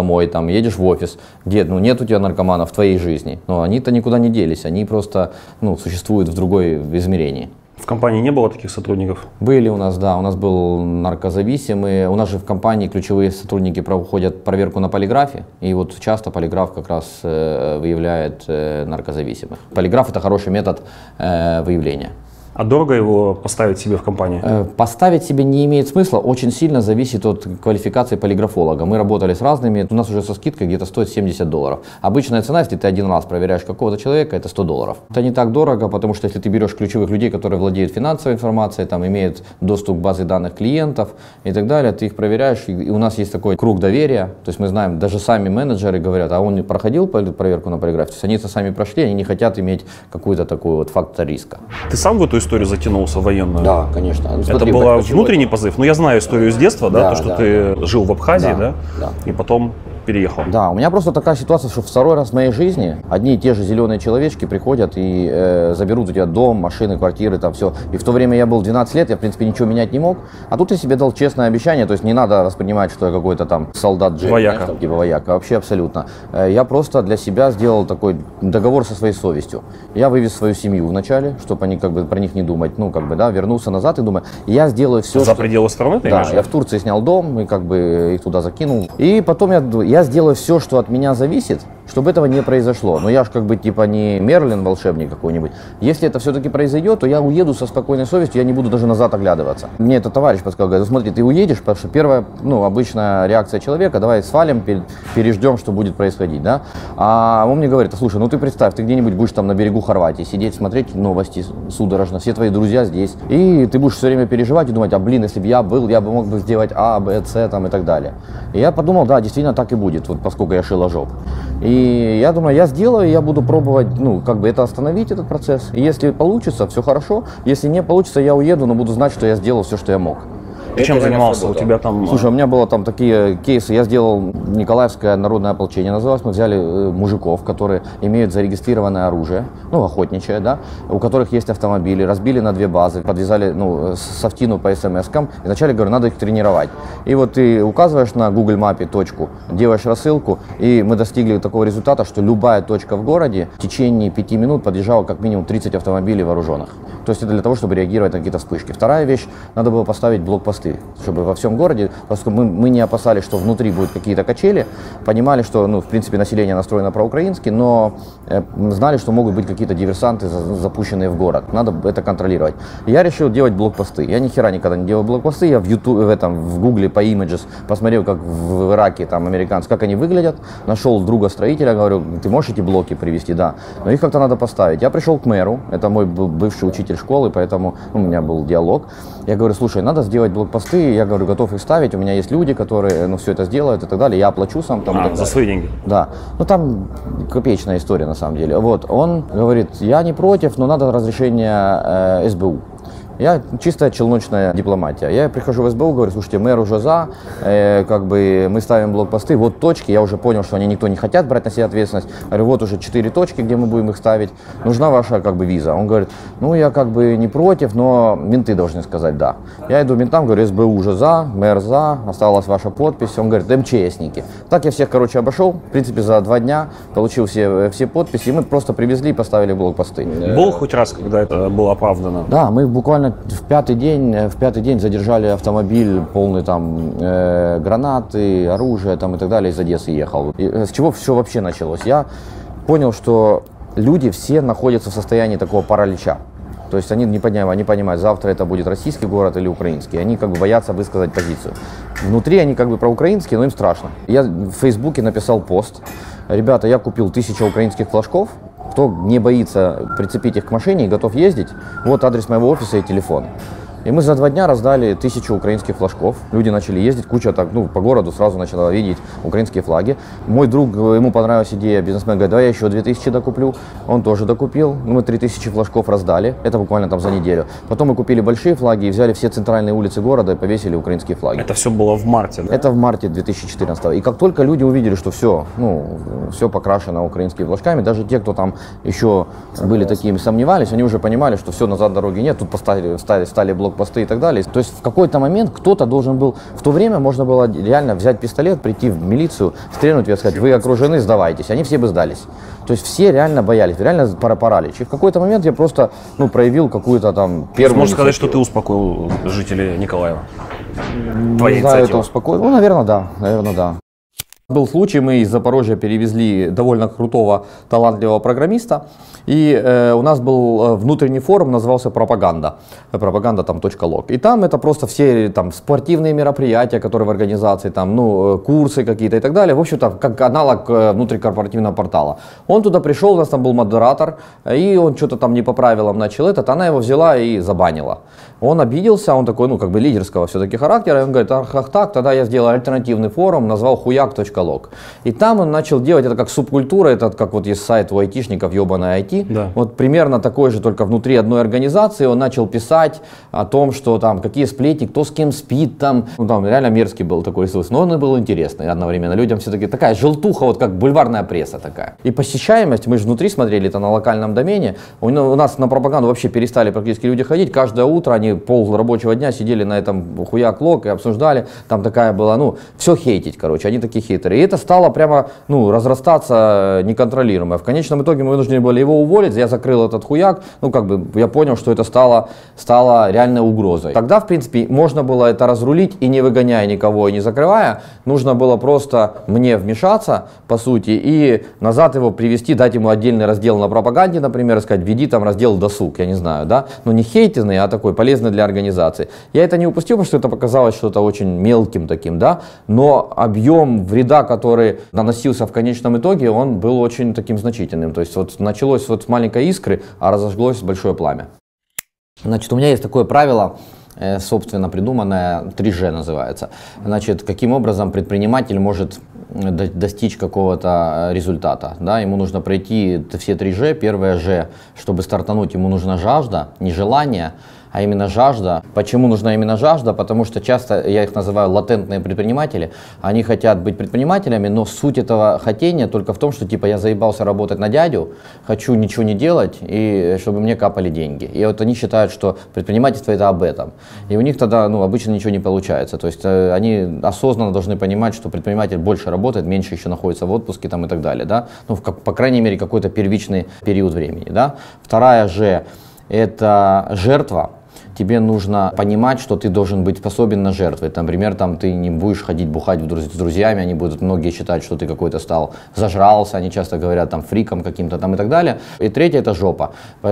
там едешь в офис, где ну, нет у тебя наркоманов в твоей жизни, но они-то никуда не делись, они просто ну, существуют в другой измерении. В компании не было таких сотрудников? Были у нас, да, у нас был наркозависимый, у нас же в компании ключевые сотрудники проходят проверку на полиграфе, и вот часто полиграф как раз выявляет наркозависимых. Полиграф — это хороший метод выявления. А дорого его поставить себе в компании? Поставить себе не имеет смысла, очень сильно зависит от квалификации полиграфолога. Мы работали с разными, у нас уже со скидкой где-то стоит $70. Обычная цена, если ты один раз проверяешь какого-то человека, это $100. Это не так дорого, потому что если ты берешь ключевых людей, которые владеют финансовой информацией, там, имеют доступ к базе данных клиентов и так далее, ты их проверяешь, и у нас есть такой круг доверия, то есть мы знаем, даже сами менеджеры говорят, а он не проходил проверку на полиграфе, то есть они это сами прошли, они не хотят иметь какой-то такой вот фактор риска. Ты сам в эту историю затянулся военную? Да, конечно. Это был внутренний позыв? Ну, я знаю историю с детства, да, то, что ты жил в Абхазии, да, и потом переехал. Да, у меня просто такая ситуация, что второй раз в моей жизни одни и те же зеленые человечки приходят и заберут у тебя дом, машины, квартиры, там все. И в то время я был 12 лет, я в принципе ничего менять не мог. А тут я себе дал честное обещание, то есть не надо воспринимать, что я какой-то там солдат Джек, вояка. Там, типа вояка, вообще абсолютно. Я просто для себя сделал такой договор со своей совестью. Я вывез свою семью вначале, чтобы они как бы про них не думать, ну как бы, да, вернулся назад и думаю, я сделаю все, за пределы страны, ты да, имеешь? я в Турции снял дом и как бы их туда закинул. И потом я сделаю все, что от меня зависит, чтобы этого не произошло. Но я же как бы типа не Мерлин волшебник какой-нибудь. Если это все-таки произойдет, то я уеду со спокойной совестью, я не буду даже назад оглядываться. Мне этот товарищ подсказал, говорит, смотри, ты уедешь, потому что первая, ну, обычная реакция человека, давай свалим, переждем, что будет происходить, да. А он мне говорит, слушай, ну ты представь, ты где-нибудь будешь там на берегу Хорватии сидеть, смотреть новости судорожно, все твои друзья здесь, и ты будешь все время переживать и думать, а блин, если бы я был, я бы мог бы сделать А, Б, С там и так далее. И я подумал, да, действительно так и будет, вот поскольку я шиложоп. И я думаю, я сделаю, я буду пробовать, ну, как бы это остановить, этот процесс. И если получится, все хорошо. Если не получится, я уеду, но буду знать, что я сделал все, что я мог. Ты чем занимался? У тебя там... Слушай, у меня было там такие кейсы. Я сделал Николаевское народное ополчение, называлось. Мы взяли мужиков, которые имеют зарегистрированное оружие, ну, охотничье, да, у которых есть автомобили, разбили на 2 базы, подвязали, ну, софтину по смс-кам. И вначале говорю, надо их тренировать. И вот ты указываешь на Google мапе точку, делаешь рассылку, и мы достигли такого результата, что любая точка в городе в течение 5 минут подъезжала как минимум 30 автомобилей вооруженных. То есть это для того, чтобы реагировать на какие-то вспышки. Вторая вещь, надо было поставить блокпосты, чтобы во всем городе, поскольку мы не опасались, что внутри будут какие-то качели, понимали, что, ну, в принципе, население настроено проукраински, но знали, что могут быть какие-то диверсанты, запущенные в город. Надо это контролировать. Я решил делать блокпосты. Я ни хера никогда не делал блокпосты. Я в YouTube, в Гугле по Images посмотрел, как в Ираке, там, американцы, как они выглядят. Нашел друга строителя, говорю, ты можешь эти блоки привезти? Да. Но их как-то надо поставить. Я пришел к мэру, это мой бывший учитель школы, поэтому у меня был диалог. Я говорю, слушай, надо сделать блокпосты, я говорю, готов их ставить, у меня есть люди, которые, ну, все это сделают и так далее, я оплачу сам там. За свои деньги? Да, ну там копеечная история на самом деле. Вот, он говорит, я не против, но надо разрешение СБУ. Я чистая челночная дипломатия. Я прихожу в СБУ, говорю, слушайте, мэр уже за, как бы мы ставим блокпосты, вот точки, я уже понял, что они никто не хотят брать на себя ответственность. Говорю, вот уже 4 точки, где мы будем их ставить, нужна ваша как бы виза. Он говорит, ну я как бы не против, но менты должны сказать да. Я иду ментам, говорю, СБУ уже за, мэр за, осталась ваша подпись. Он говорит, МЧСники. Так я всех, короче, обошел, в принципе, за 2 дня получил все подписи, и мы просто привезли и поставили блокпосты. Был хоть раз, когда это было оправдано? Да, мы буквально в пятый день задержали автомобиль полный там гранаты, оружия там и так далее, из Одессы ехал. И с чего все вообще началось? Я понял, что люди все находятся в состоянии такого паралича. То есть они не понимают, завтра это будет российский город или украинский. Они как бы боятся высказать позицию. Внутри они как бы проукраинские, но им страшно. Я в Фейсбуке написал пост. Ребята, я купил 1000 украинских флажков. Кто не боится прицепить их к машине и готов ездить, вот адрес моего офиса и телефон. И мы за 2 дня раздали 1000 украинских флажков. Люди начали ездить, куча так, ну, по городу сразу начала видеть украинские флаги. Мой друг, ему понравилась идея, бизнесмен говорит, давай я еще 2000 докуплю. Он тоже докупил. Мы 3000 флажков раздали. Это буквально там за неделю. Потом мы купили большие флаги и взяли все центральные улицы города и повесили украинские флаги. Это все было в марте, да? Это в марте 2014. И как только люди увидели, что все, ну, все покрашено украинскими флажками, даже те, кто там еще были такими, сомневались, они уже понимали, что все, назад дороги нет. Тут стали блокпосты. блокпосты и так далее. То есть в какой-то момент кто-то должен был, в то время можно было реально взять пистолет, прийти в милицию, стрельнуть и сказать: вы окружены, сдавайтесь. Они все бы сдались. То есть все реально боялись, реально паралич. И в какой-то момент я просто проявил какую-то там первую... Можно сказать, что ты успокоил жителей Николаева? Твоя Не знаю, это успокоил. Ну, наверное, да. Был случай, мы из Запорожья перевезли довольно крутого, талантливого программиста, и у нас был внутренний форум, назывался «Пропаганда», пропаганда там .лог. И там это просто все там спортивные мероприятия, которые в организации, там, курсы какие-то и так далее, в общем-то, как аналог внутрикорпоративного портала. Он туда пришел, у нас там был модератор, и он что-то там не по правилам начал она его взяла и забанила. Он обиделся, он такой, лидерского все-таки характера, и он говорит: ах так, тогда я сделал альтернативный форум, назвал хуяк.лог. И там он начал делать это как субкультура, это как вот есть сайт у айтишников, ебаный IT, да. Вот примерно такой же, только внутри одной организации. Он начал писать о том, что там какие сплетни, кто с кем спит, там реально мерзкий был такой ресурс, но он и был интересный одновременно. Людям все-таки такая желтуха, вот как бульварная пресса такая. И посещаемость, мы же внутри смотрели это на локальном домене, у нас на пропаганду вообще перестали практически люди ходить, каждое утро они пол рабочего дня сидели на этом хуяк.лог и обсуждали, там такая была, все хейтить, короче, они такие хейтеры. И это стало прямо, разрастаться неконтролируемо. В конечном итоге мы вынуждены были его уволить, я закрыл этот хуяк, я понял, что это стало реальной угрозой. Тогда, в принципе, можно было это разрулить и не выгоняя никого, и не закрывая, нужно было просто мне вмешаться, по сути, и назад его привести, дать ему отдельный раздел на пропаганде, например, сказать: веди там раздел досуг, я не знаю, да, не хейтинный, а такой полезный для организации. Я это не упустил, потому что это показалось что-то очень мелким таким, да, но объем вреда, который наносился в конечном итоге, он был очень таким значительным. То есть началось с маленькой искры, а разожглось большое пламя. Значит, у меня есть такое правило, собственно придуманное, 3G называется. Значит, каким образом предприниматель может достичь какого-то результата, да, ему нужно пройти все 3G. Первое G, чтобы стартануть, ему нужна жажда, не желание, а именно жажда. Почему нужна именно жажда? Потому что часто, я их называю латентные предприниматели, они хотят быть предпринимателями, но суть этого хотения только в том, что типа я заебался работать на дядю, хочу ничего не делать, и чтобы мне капали деньги. И вот они считают, что предпринимательство это об этом. И у них тогда обычно ничего не получается. То есть они осознанно должны понимать, что предприниматель больше работает, меньше еще находится в отпуске там, и так далее. Да? По крайней мере, какой-то первичный период времени. Да? Вторая же это жертва. Тебе нужно понимать, что ты должен быть способен на жертвы. Например, ты не будешь ходить бухать с друзьями, они будут многие считать, что ты какой-то стал, зажрался, они часто говорят фриком каким-то там и так далее. И третье — это жопа.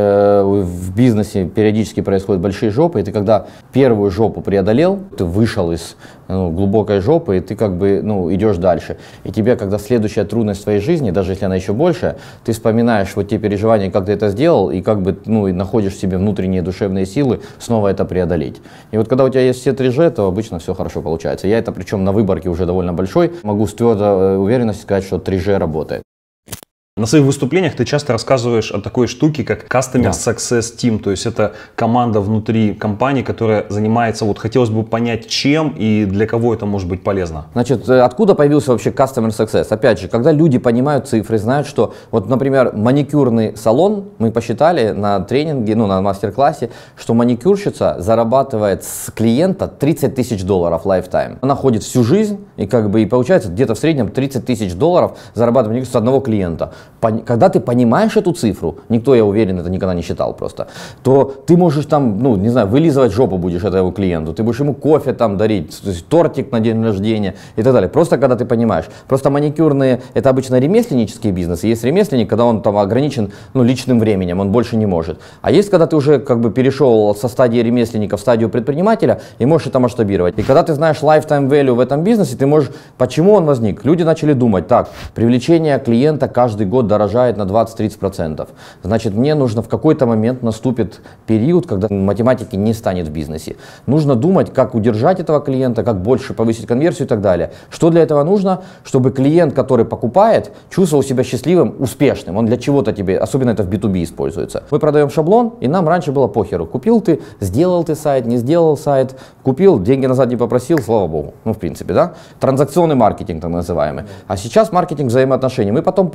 В бизнесе периодически происходят большие жопы, и ты когда первую жопу преодолел, ты вышел из глубокой жопы, и ты идешь дальше. И тебе, когда следующая трудность в твоей жизни, даже если она еще больше, ты вспоминаешь те переживания, как ты это сделал, и и находишь в себе внутренние душевные силы снова это преодолеть. И когда у тебя есть все 3G, то обычно все хорошо получается. Я это причем на выборке уже довольно большой, могу с твердой уверенностью сказать, что 3G работает. На своих выступлениях ты часто рассказываешь о такой штуке, как Customer Success Team, то есть это команда внутри компании, которая занимается, хотелось бы понять, чем и для кого это может быть полезно. Значит, откуда появился вообще Customer Success? Опять же, когда люди понимают цифры, знают, что, например, маникюрный салон, мы посчитали на тренинге, на мастер-классе, что маникюрщица зарабатывает с клиента $30 тысяч lifetime. Она ходит всю жизнь, и получается где-то в среднем $30 тысяч зарабатывает с одного клиента. Когда ты понимаешь эту цифру, никто, я уверен, это никогда не считал просто, то ты можешь вылизывать жопу будешь этому клиенту, ты будешь ему кофе дарить, то есть тортик на день рождения и так далее. Просто когда ты понимаешь. Просто маникюрные — это обычно ремесленнические бизнесы. Есть ремесленник, когда он ограничен личным временем, он больше не может. А есть, когда ты уже перешел со стадии ремесленника в стадию предпринимателя и можешь это масштабировать. И когда ты знаешь lifetime value в этом бизнесе, ты можешь... Почему он возник? Люди начали думать: привлечение клиента каждый год дорожает на 20-30%. Значит, мне нужно в какой-то момент наступит период, когда математики не станет в бизнесе. Нужно думать, как удержать этого клиента, как больше повысить конверсию и так далее. Что для этого нужно? Чтобы клиент, который покупает, чувствовал себя счастливым, успешным. Он для чего-то тебе, особенно это в B2B используется. Мы продаем шаблон, и нам раньше было похеру. Купил ты, сделал ты сайт, не сделал сайт, купил, деньги назад не попросил, слава богу. В принципе, да? Транзакционный маркетинг так называемый. А сейчас маркетинг взаимоотношений. Мы потом поняли, что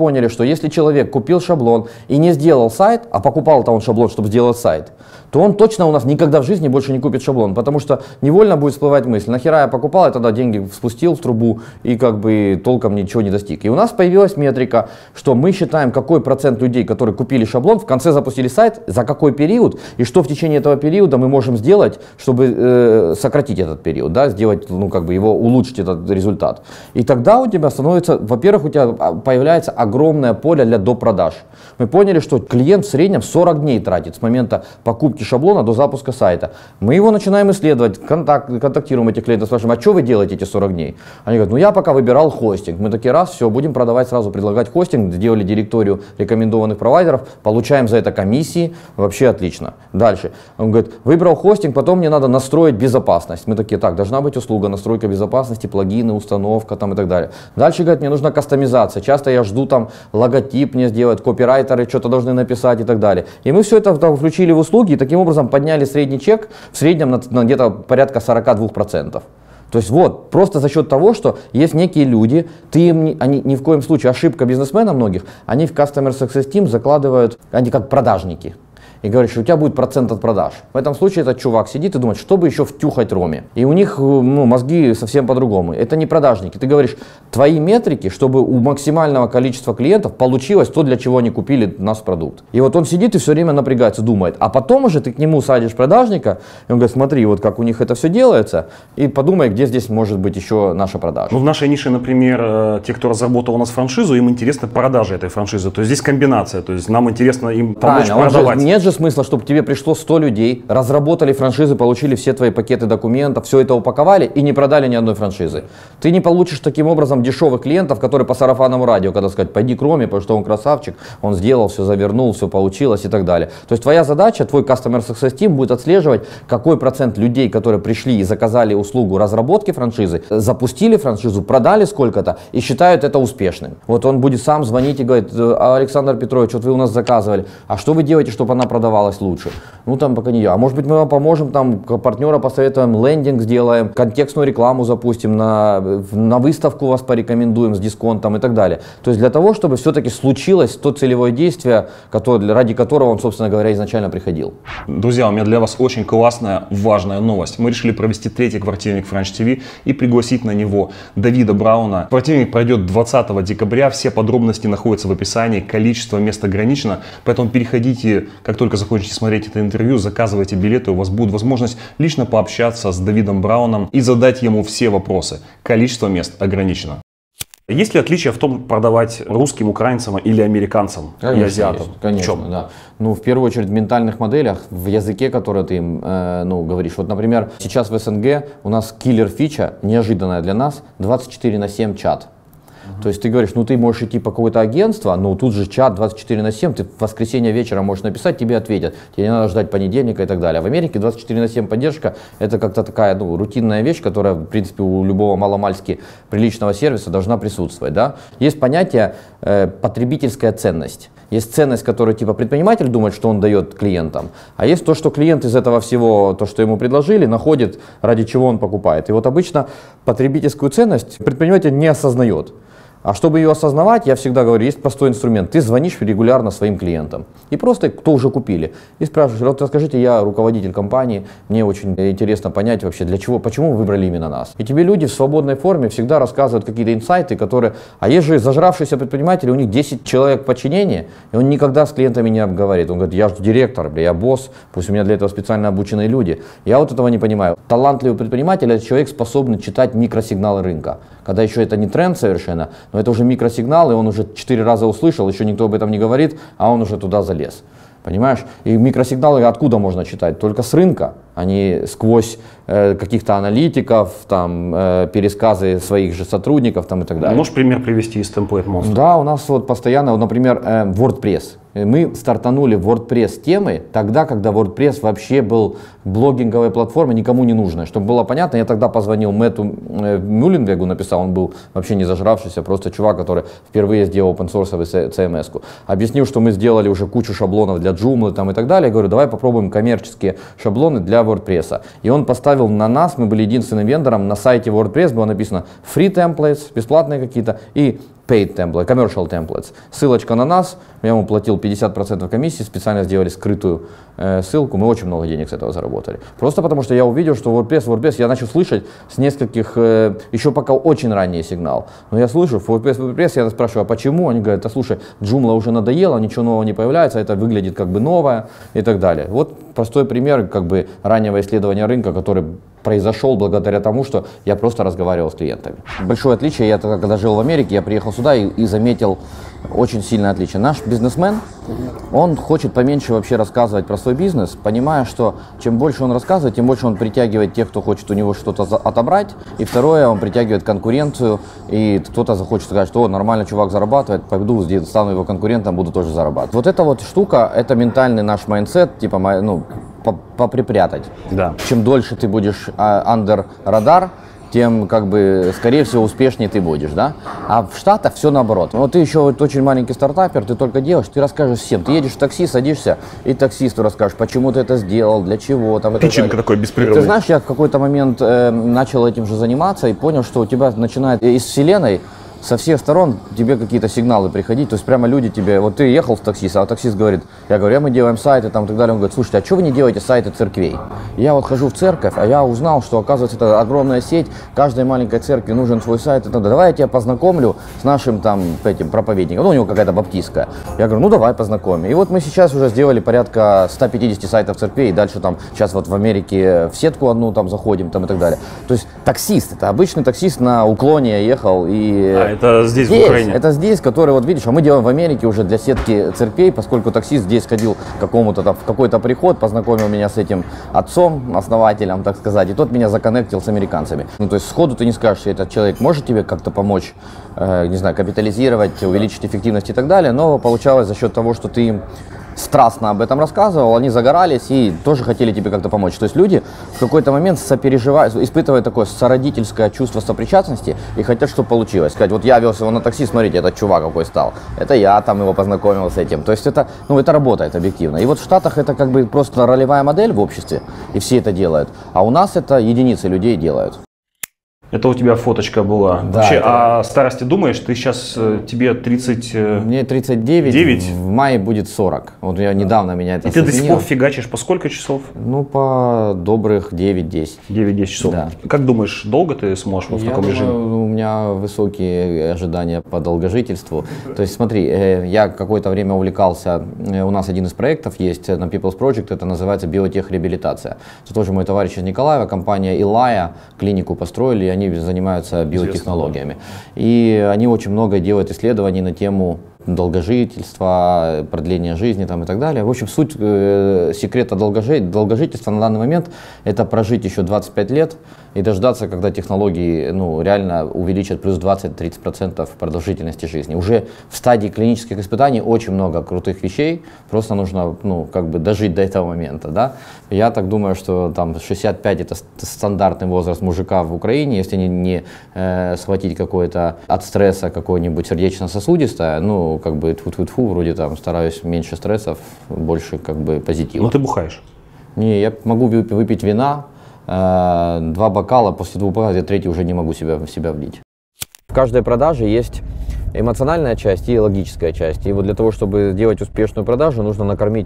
если человек купил шаблон и не сделал сайт, а покупал-то он шаблон, чтобы сделать сайт, то он точно у нас никогда в жизни больше не купит шаблон, потому что невольно будет всплывать мысль, нахера я покупал, я тогда деньги спустил в трубу и как бы толком ничего не достиг. И у нас появилась метрика, что мы считаем, какой процент людей, которые купили шаблон, в конце запустили сайт, за какой период и что в течение этого периода мы можем сделать, чтобы сократить этот период, да, сделать, ну как бы его улучшить этот результат. И тогда у тебя становится, во-первых, у тебя появляется огромное поле для допродаж. Мы поняли, что клиент в среднем 40 дней тратит с момента покупки шаблона до запуска сайта. Мы его начинаем исследовать, контактируем этих клиентов, спрашиваем, а что вы делаете эти 40 дней? Они говорят, ну я пока выбирал хостинг. Мы такие, раз, все, будем продавать, сразу предлагать хостинг, сделали директорию рекомендованных провайдеров, получаем за это комиссии, вообще отлично. Дальше. Он говорит, выбрал хостинг, потом мне надо настроить безопасность. Мы такие, так, должна быть услуга, настройка безопасности, плагины, установка там и так далее. Дальше, говорит, мне нужна кастомизация. Часто я жду там логотип мне сделать, копирайтеры что-то должны написать и так далее. И мы все это включили в услуги и таким образом подняли средний чек в среднем на где-то порядка 42%. То есть вот, просто за счет того, что есть некие люди, они ни в коем случае, ошибка бизнесмена многих, они в Customer Success Team закладывают, они как продажники. И говорит, что у тебя будет процент от продаж. В этом случае этот чувак сидит и думает, что бы еще втюхать Роме. И у них мозги совсем по-другому. Это не продажники. Ты говоришь, твои метрики, чтобы у максимального количества клиентов получилось то, для чего они купили наш продукт. И вот он сидит и все время напрягается, думает. А потом уже ты к нему садишь продажника, и он говорит, смотри, вот как у них это все делается, и подумай, где здесь может быть еще наша продажа. Ну, в нашей нише, например, те, кто разработал у нас франшизу, им интересны продажи этой франшизы. То есть здесь комбинация. То есть нам интересно им помочь продавать. Нет же смысла, чтобы тебе пришло 100 людей, разработали франшизы, получили все твои пакеты документов, все это упаковали и не продали ни одной франшизы. Ты не получишь таким образом дешевых клиентов, которые по сарафанному радио, когда сказать, пойди к Роме, потому что он красавчик, он сделал, все завернул, все получилось и так далее. То есть твоя задача, твой Customer Success Team будет отслеживать, какой процент людей, которые пришли и заказали услугу разработки франшизы, запустили франшизу, продали сколько-то и считают это успешным. Вот он будет сам звонить и говорит, Александр Петрович, вот вы у нас заказывали, а что вы делаете, чтобы она продавалась лучше? Ну там пока не я. А может быть мы вам поможем, там партнера посоветуем, лендинг сделаем, контекстную рекламу запустим, на выставку вас порекомендуем с дисконтом и так далее. То есть для того, чтобы все-таки случилось то целевое действие, ради которого он, собственно говоря, изначально приходил. Друзья, у меня для вас очень классная, важная новость. Мы решили провести третий квартирник Франч ТВ и пригласить на него Давида Брауна. Квартирник пройдет 20 декабря, все подробности находятся в описании, количество мест ограничено, поэтому переходите, как только закончите смотреть это интервью, заказывайте билеты, у вас будет возможность лично пообщаться с Давидом Брауном и задать ему все вопросы. Количество мест ограничено. Есть ли отличие в том, продавать русским, украинцам или американцам и азиатам? Есть, конечно, в чем? Да. Ну, в первую очередь в ментальных моделях, в языке, который ты им говоришь. Вот, например, сейчас в СНГ у нас киллер-фича, неожиданная для нас, 24/7 чат. То есть ты говоришь, ну ты можешь идти по какое-то агентство, но тут же чат 24/7, ты в воскресенье вечером можешь написать, тебе ответят, тебе не надо ждать понедельника и так далее. В Америке 24/7 поддержка это как-то такая рутинная вещь, которая в принципе у любого маломальски приличного сервиса должна присутствовать. Да? Есть понятие потребительская ценность. Есть ценность, которую типа предприниматель думает, что он дает клиентам, а есть то, что клиент из этого всего, то, что ему предложили, находит, ради чего он покупает. И вот обычно потребительскую ценность предприниматель не осознает. А чтобы ее осознавать, я всегда говорю, есть простой инструмент. Ты звонишь регулярно своим клиентам. И просто, кто уже купили. И спрашиваешь, вот расскажите, я руководитель компании, мне очень интересно понять вообще, для чего, почему вы выбрали именно нас. И тебе люди в свободной форме всегда рассказывают какие-то инсайты, которые... А есть же зажравшиеся предприниматели, у них 10 человек в подчинении, и он никогда с клиентами не говорит. Он говорит, я же директор, я босс, пусть у меня для этого специально обученные люди. Я вот этого не понимаю. Талантливый предприниматель – это человек, способный читать микросигналы рынка. Когда еще это не тренд совершенно, но это уже микросигнал, и он уже 4 раза услышал, еще никто об этом не говорит, а он уже туда залез. Понимаешь? И микросигналы откуда можно читать? Только с рынка, а не сквозь каких-то аналитиков, там, пересказы своих же сотрудников там, и так далее. Можешь пример привести из Template Monster? Да, у нас вот постоянно, вот, например, WordPress. Мы стартанули WordPress темой тогда, когда WordPress вообще был блогинговой платформой, никому не нужной. Чтобы было понятно, я тогда позвонил Мэтту Мюлленвегу, написал, он был вообще не зажравшийся, просто чувак, который впервые сделал open-source CMS-ку. Объяснил, что мы сделали уже кучу шаблонов для Joomla там, и так далее. Я говорю, давай попробуем коммерческие шаблоны для WordPress. И он поставил на нас, мы были единственным вендором, на сайте WordPress было написано free templates, бесплатные какие-то, и paid template, commercial templates. Ссылочка на нас, я ему платил 50% комиссии, специально сделали скрытую ссылку, мы очень много денег с этого заработали. Просто потому что я увидел, что WordPress, я начал слышать с нескольких, еще пока очень ранний сигнал. Но я слышу, WordPress, я спрашиваю, а почему? Они говорят, слушай, Joomla уже надоело, ничего нового не появляется, это выглядит как бы новое и так далее. Вот простой пример как бы раннего исследования рынка, который произошел благодаря тому, что я просто разговаривал с клиентами. Большое отличие, я когда жил в Америке, я приехал сюда и заметил очень сильное отличие. Наш бизнесмен, он хочет поменьше вообще рассказывать про свой бизнес, понимая, что чем больше он рассказывает, тем больше он притягивает тех, кто хочет у него что-то отобрать. И второе, он притягивает конкуренцию, и кто-то захочет сказать, что нормально чувак зарабатывает, пойду стану его конкурентом, буду тоже зарабатывать. Вот эта вот штука, это ментальный наш майндсет, типа, ну, поприпрятать. Да. Чем дольше ты будешь under радар, тем, как бы, скорее всего, успешнее ты будешь, да? А в Штатах все наоборот. Вот ты еще вот очень маленький стартапер, ты только делаешь, ты расскажешь всем. Ты едешь в такси, садишься, и таксисту расскажешь, почему ты это сделал, для чего, там, Питчинг такой беспрерывный. Ты знаешь, я в какой-то момент начал этим же заниматься и понял, что у тебя начинает из вселенной со всех сторон тебе какие-то сигналы приходить, то есть прямо люди тебе, вот ты ехал в такси, а таксист говорит, я говорю, мы делаем сайты там и так далее, он говорит, слушайте, а что вы не делаете сайты церквей? Я вот хожу в церковь, а я узнал, что оказывается это огромная сеть, каждой маленькой церкви нужен свой сайт, и так далее. Давай я тебя познакомлю с нашим там этим проповедником, ну у него какая-то баптистская. Я говорю, ну давай познакомим. И вот мы сейчас уже сделали порядка 150 сайтов церквей, и дальше там сейчас вот в Америке в сетку одну там заходим там и так далее. То есть таксист, это обычный таксист на уклоне ехал и... Это здесь, в Украине? Это здесь, который, вот видишь, а мы делаем в Америке уже для сетки церквей, поскольку таксист здесь ходил к какому-то там, в какой-то приход, познакомил меня с этим отцом, основателем, так сказать, и тот меня законнектил с американцами. Ну, то есть сходу ты не скажешь, что этот человек может тебе как-то помочь, не знаю, капитализировать, увеличить эффективность и так далее, но получалось за счет того, что ты им страстно об этом рассказывал, они загорались и тоже хотели тебе как-то помочь. То есть люди в какой-то момент сопереживают, испытывают такое сородительское чувство сопричастности и хотят, чтобы получилось. Сказать, вот я вез его на такси, смотрите, этот чувак какой стал. Это я там его познакомил с этим. То есть это, ну, это работает объективно. И вот в Штатах это как бы просто ролевая модель в обществе, и все это делают. А у нас это единицы людей делают. Это у тебя фоточка была. Да, вообще, это... о старости думаешь? Ты сейчас, тебе 30... Мне 39, 9? В мае будет 40. Вот я недавно меня это И ты до сих пор фигачишь по сколько часов? Ну, по добрых 9-10. 9-10 часов. Да. Как думаешь, долго ты сможешь вот в таком режиме? У меня высокие ожидания по долгожительству. То есть смотри, я какое-то время увлекался, у нас один из проектов есть на People's Project, это называется биотехреабилитация. Это тоже мой товарищ из Николаева, компания Илая, клинику построили, и они занимаются биотехнологиями. И они очень много делают исследований на тему долгожительства, продления жизни там, и так далее. В общем, суть секрета долгожительства на данный момент – это прожить еще 25 лет и дождаться, когда технологии реально увеличат плюс 20-30% продолжительности жизни. Уже в стадии клинических испытаний очень много крутых вещей, просто нужно дожить до этого момента. Да? Я так думаю, что там 65 – это стандартный возраст мужика в Украине, если не схватить какое-то от стресса какое-нибудь сердечно-сосудистое, тьфу-тьфу-тьфу, вроде там стараюсь меньше стрессов, больше позитива. Но ты бухаешь? Не, я могу выпить вина, 2 бокала, после 2 бокалов я третий уже не могу в себя влить. В каждой продаже есть эмоциональная часть и логическая часть. И вот для того, чтобы делать успешную продажу, нужно накормить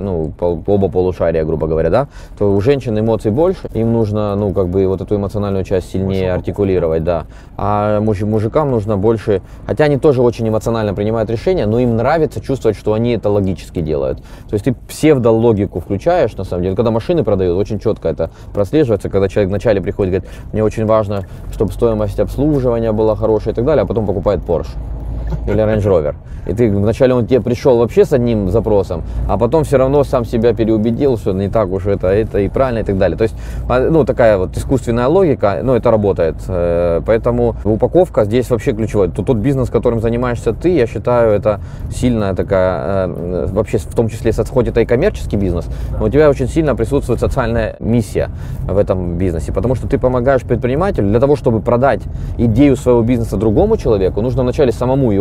оба полушария, грубо говоря, да. То у женщин эмоций больше, им нужно, вот эту эмоциональную часть сильнее артикулировать, да. А мужикам нужно больше, хотя они тоже очень эмоционально принимают решения, но им нравится чувствовать, что они это логически делают. То есть ты псевдологику включаешь, на самом деле. Когда машины продают, очень четко это прослеживается, когда человек вначале приходит и говорит, мне очень важно, чтобы стоимость обслуживания была хорошая и так далее, а потом покупает Porsche или Range Rover. И ты вначале он тебе пришел вообще с одним запросом, а потом все равно сам себя переубедил, что не так уж это и правильно и так далее. То есть, такая вот искусственная логика, это работает. Поэтому упаковка здесь вообще ключевая. Тот бизнес, которым занимаешься ты, я считаю, это сильная такая, вообще в том числе, хоть это и коммерческий бизнес, но у тебя очень сильно присутствует социальная миссия в этом бизнесе, потому что ты помогаешь предпринимателю. Для того, чтобы продать идею своего бизнеса другому человеку, нужно вначале самому ее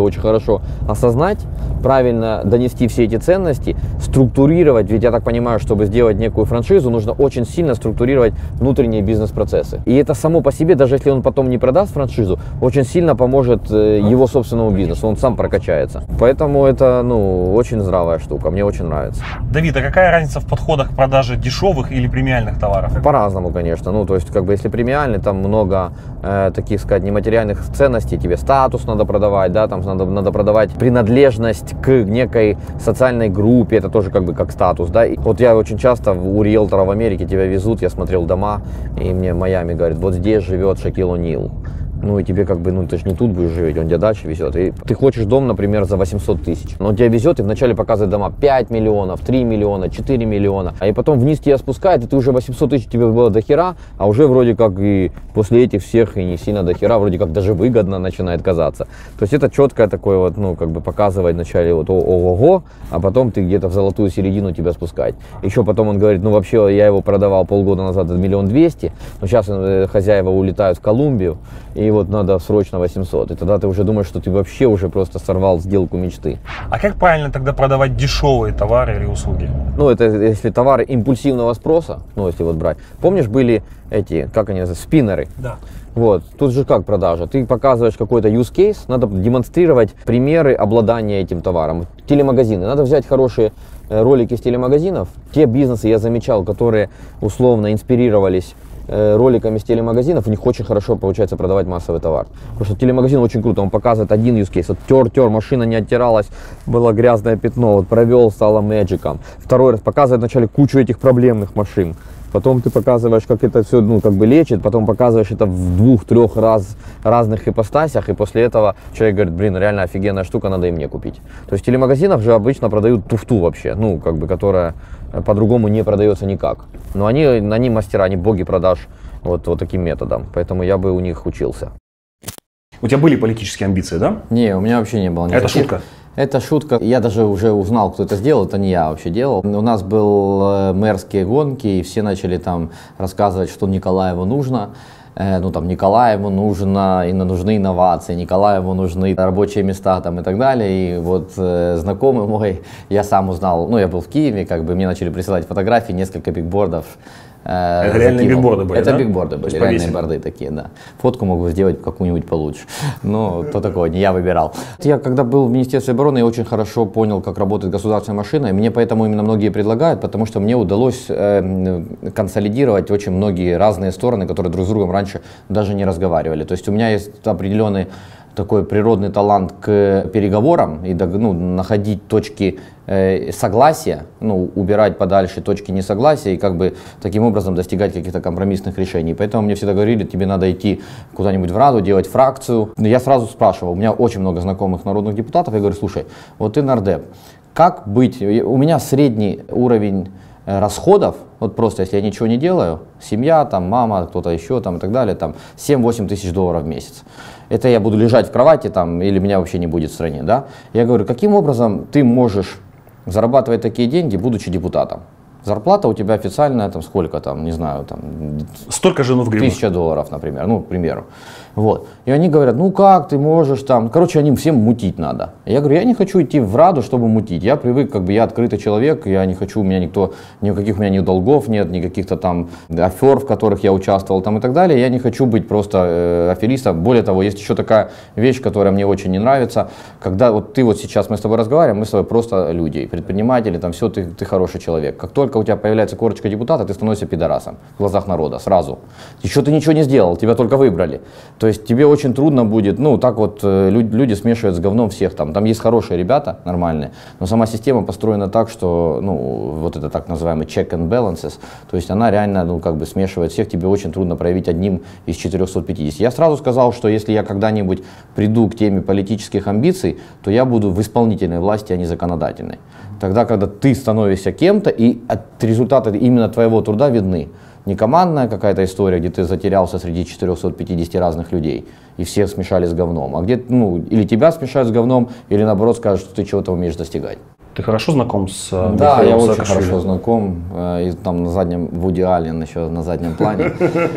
ее очень хорошо осознать, правильно донести все эти ценности, структурировать, ведь я так понимаю, чтобы сделать некую франшизу, нужно очень сильно структурировать внутренние бизнес-процессы. И это само по себе, даже если он потом не продаст франшизу, очень сильно поможет его собственному бизнесу, он сам прокачается. Поэтому это, ну, очень здравая штука, мне очень нравится. Давид, а какая разница в подходах к продаже дешевых или премиальных товаров? По-разному, конечно. Ну, то есть, как бы, если премиальный, там много таких, сказать, нематериальных ценностей, тебе статус надо продавать, да, там надо продавать принадлежность к некой социальной группе, это тоже как бы как статус, да. И вот я очень часто у риэлтора в Америке тебя везут, я смотрел дома, и мне в Майами говорят, вот здесь живет Шакил О'Нил. Ну и тебе как бы, ну ты же не тут будешь жить, он тебя дальше везет. И ты хочешь дом, например, за 800 тысяч. Но он тебя везет и вначале показывает дома 5 миллионов, 3 миллиона, 4 миллиона. А и потом вниз тебя спускает, и ты уже 800 тысяч тебе было до хера, а уже вроде как и после этих всех и не сильно до хера, вроде как даже выгодно начинает казаться. То есть это четкое такое вот, ну как бы показывает вначале вот ого-го, а потом ты где-то в золотую середину тебя спускать. Еще потом он говорит, ну вообще я его продавал полгода назад за 1 200 000, но сейчас хозяева улетают в Колумбию, и вот надо срочно 800. И тогда ты уже думаешь, что ты вообще уже просто сорвал сделку мечты. А как правильно тогда продавать дешевые товары или услуги? Ну, это если товары импульсивного спроса, ну, если вот брать. Помнишь, были эти, как они называются, спиннеры? Да. Вот, тут же как продажа? Ты показываешь какой-то use case, надо демонстрировать примеры обладания этим товаром. Телемагазины, надо взять хорошие ролики из телемагазинов. Те бизнесы я замечал, которые условно инспирировались роликами с телемагазинов, у них очень хорошо получается продавать массовый товар. Потому что телемагазин очень круто, он показывает один use case. Вот тер, машина не оттиралась, было грязное пятно, вот провел, стало мэджиком. Второй раз показывает вначале кучу этих проблемных машин. Потом ты показываешь, как это все, ну, как бы лечит, потом показываешь это в 2-3 разных ипостасях, и после этого человек говорит, блин, реально офигенная штука, надо и мне купить. То есть в телемагазинах же обычно продают туфту вообще, ну, как бы, которая по-другому не продается никак. Но они мастера, они боги продаж вот таким методом, поэтому я бы у них учился. У тебя были политические амбиции, да? Не, у меня вообще не было никаких. Это шутка? Это шутка. Я даже уже узнал, кто это сделал. Это не я вообще делал. У нас был мэрские гонки, и все начали там рассказывать, что Николаеву нужно. Ну там Николаеву нужно, и нужны инновации, Николаеву нужны рабочие места там и так далее. И вот знакомый мой, я сам узнал, ну я был в Киеве, как бы мне начали присылать фотографии, несколько бигбордов. Это реальные бигборды были, Это да? бигборды были, реальные борды такие, да. Фотку мог бы сделать какую-нибудь получше, но то такое, не я выбирал. Я когда был в Министерстве обороны, я очень хорошо понял, как работает государственная машина, и мне поэтому именно многие предлагают, потому что мне удалось консолидировать очень многие разные стороны, которые друг с другом раньше даже не разговаривали. То есть у меня есть определенный такой природный талант к переговорам и находить точки согласия, убирать подальше точки несогласия и как бы таким образом достигать каких-то компромиссных решений. Поэтому мне всегда говорили, тебе надо идти куда-нибудь в Раду, делать фракцию. Я сразу спрашивал, у меня очень много знакомых народных депутатов, я говорю, слушай, вот ты нардеп, как быть, у меня средний уровень расходов, вот просто если я ничего не делаю, семья, там, мама, кто-то еще там, и так далее, там 7-8 тысяч долларов в месяц. Это я буду лежать в кровати там, или меня вообще не будет в стране, да? Я говорю, каким образом ты можешь зарабатывать такие деньги, будучи депутатом? Зарплата у тебя официальная, там, сколько там, не знаю, там... Столько же, ну, в гривнах. $1000, например, ну, к примеру. Вот. И они говорят, ну как ты можешь там, короче, они всем мутить надо. Я говорю, я не хочу идти в Раду, чтобы мутить. Я привык, как бы я открытый человек, я не хочу, у меня никаких у меня ни долгов нет, ни каких-то там афер, в которых я участвовал там и так далее. Я не хочу быть просто аферистом. Более того, есть еще такая вещь, которая мне очень не нравится. Когда вот ты вот сейчас, мы с тобой разговариваем, мы с тобой просто люди, предприниматели, там все, ты хороший человек. Как только у тебя появляется корочка депутата, ты становишься пидорасом в глазах народа сразу. Еще ты ничего не сделал, тебя только выбрали. То есть тебе очень трудно будет, ну так вот люди смешивают с говном всех там. Там есть хорошие ребята, нормальные, но сама система построена так, что, ну, вот это так называемый check and balances, то есть она реально, ну, как бы смешивает всех, тебе очень трудно проявить одним из 450. Я сразу сказал, что если я когда-нибудь приду к теме политических амбиций, то я буду в исполнительной власти, а не законодательной. Тогда, когда ты становишься кем-то, и результаты именно твоего труда видны. Не командная какая-то история, где ты затерялся среди 450 разных людей, и все смешали с говном, а где, ну, или тебя смешают с говном, или наоборот скажут, что ты чего-то умеешь достигать. Ты хорошо знаком с Да, я Михаилом очень Саакашвили? хорошо знаком. И там на заднем Вуди Аллен еще на заднем плане.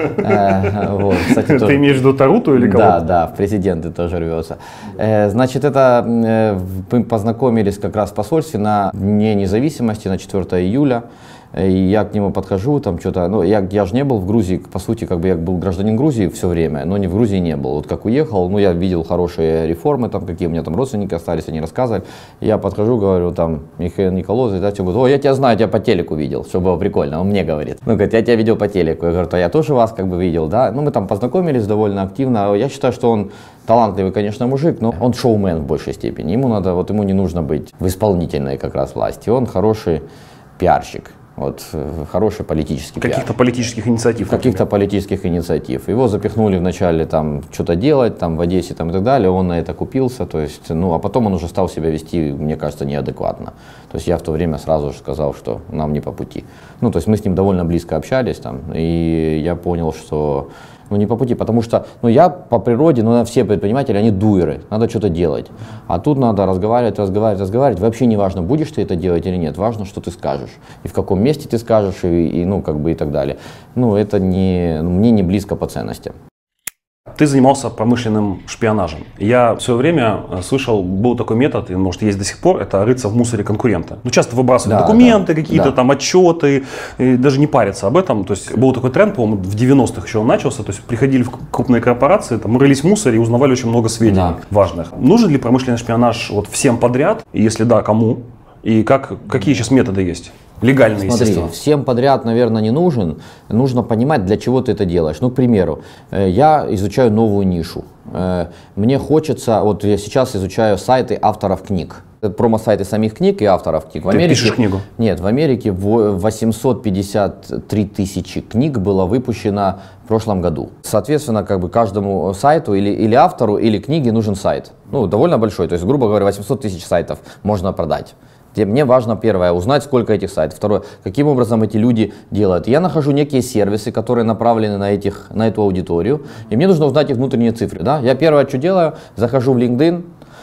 Вот, кстати, Ты тоже. имеешь в виду Таруту или кого-то? Да, да, в президенты тоже рвется. Значит, это мы познакомились как раз в посольстве на Дне независимости, на 4 июля. И я к нему подхожу, там что-то, ну, я же не был в Грузии, по сути, как бы я был гражданин Грузии все время, но не в Грузии не был. Вот как уехал, ну, я видел хорошие реформы, там, какие у меня там родственники остались, они рассказывали. Я подхожу, говорю, там, Михаил Николаевич, да, говорит, о, я тебя знаю, я тебя по телеку видел, что было прикольно, он мне говорит. Ну, говорит, я тебя видел по телеку. Я говорю, а я тоже вас как бы видел, да. Ну, мы там познакомились довольно активно. Я считаю, что он талантливый, конечно, мужик, но он шоумен в большей степени. Ему надо, вот ему не нужно быть в исполнительной как раз власти. Он хороший пиарщик. Вот, хороший политический пиар. Каких-то политических инициатив. Каких-то политических инициатив. Его запихнули вначале там что-то делать, там в Одессе там, и так далее, он на это купился, то есть, ну, а потом он уже стал себя вести, мне кажется, неадекватно. То есть я в то время сразу же сказал, что нам не по пути. Ну, то есть мы с ним довольно близко общались там, и я понял, что ну, не по пути, потому что, ну, я по природе, ну, все предприниматели, они дуэры, надо что-то делать. А тут надо разговаривать. Вообще не важно, будешь ты это делать или нет, важно, что ты скажешь. И в каком месте ты скажешь, и ну, как бы и так далее. Ну, это мне не близко по ценностям. Ты занимался промышленным шпионажем. Я в свое время слышал, был такой метод, и может есть до сих пор, это рыться в мусоре конкурента. Ну, часто выбрасывать документы какие-то, там отчеты, и даже не париться об этом. То есть был такой тренд, по-моему, в 90-х еще он начался. То есть приходили в крупные корпорации, там рылись в мусоре и узнавали очень много сведений важных. Нужен ли промышленный шпионаж вот всем подряд? И если да, кому? И какие сейчас методы есть? Легальный, естественно. Смотри, всем подряд, наверное, не нужен. Нужно понимать, для чего ты это делаешь. Ну, к примеру, я изучаю новую нишу. Мне хочется, вот я сейчас изучаю сайты авторов книг. Промо-сайты самих книг и авторов книг. В Америке, ты пишешь книгу? Нет, в Америке 853 тысячи книг было выпущено в прошлом году. Соответственно, как бы каждому сайту или автору, или книге нужен сайт. Ну, довольно большой. То есть, грубо говоря, 800 тысяч сайтов можно продать. Мне важно, первое, узнать, сколько этих сайтов. Второе, каким образом эти люди делают. Я нахожу некие сервисы, которые направлены на эту аудиторию, и мне нужно узнать их внутренние цифры. Да? Я первое, что делаю, захожу в LinkedIn,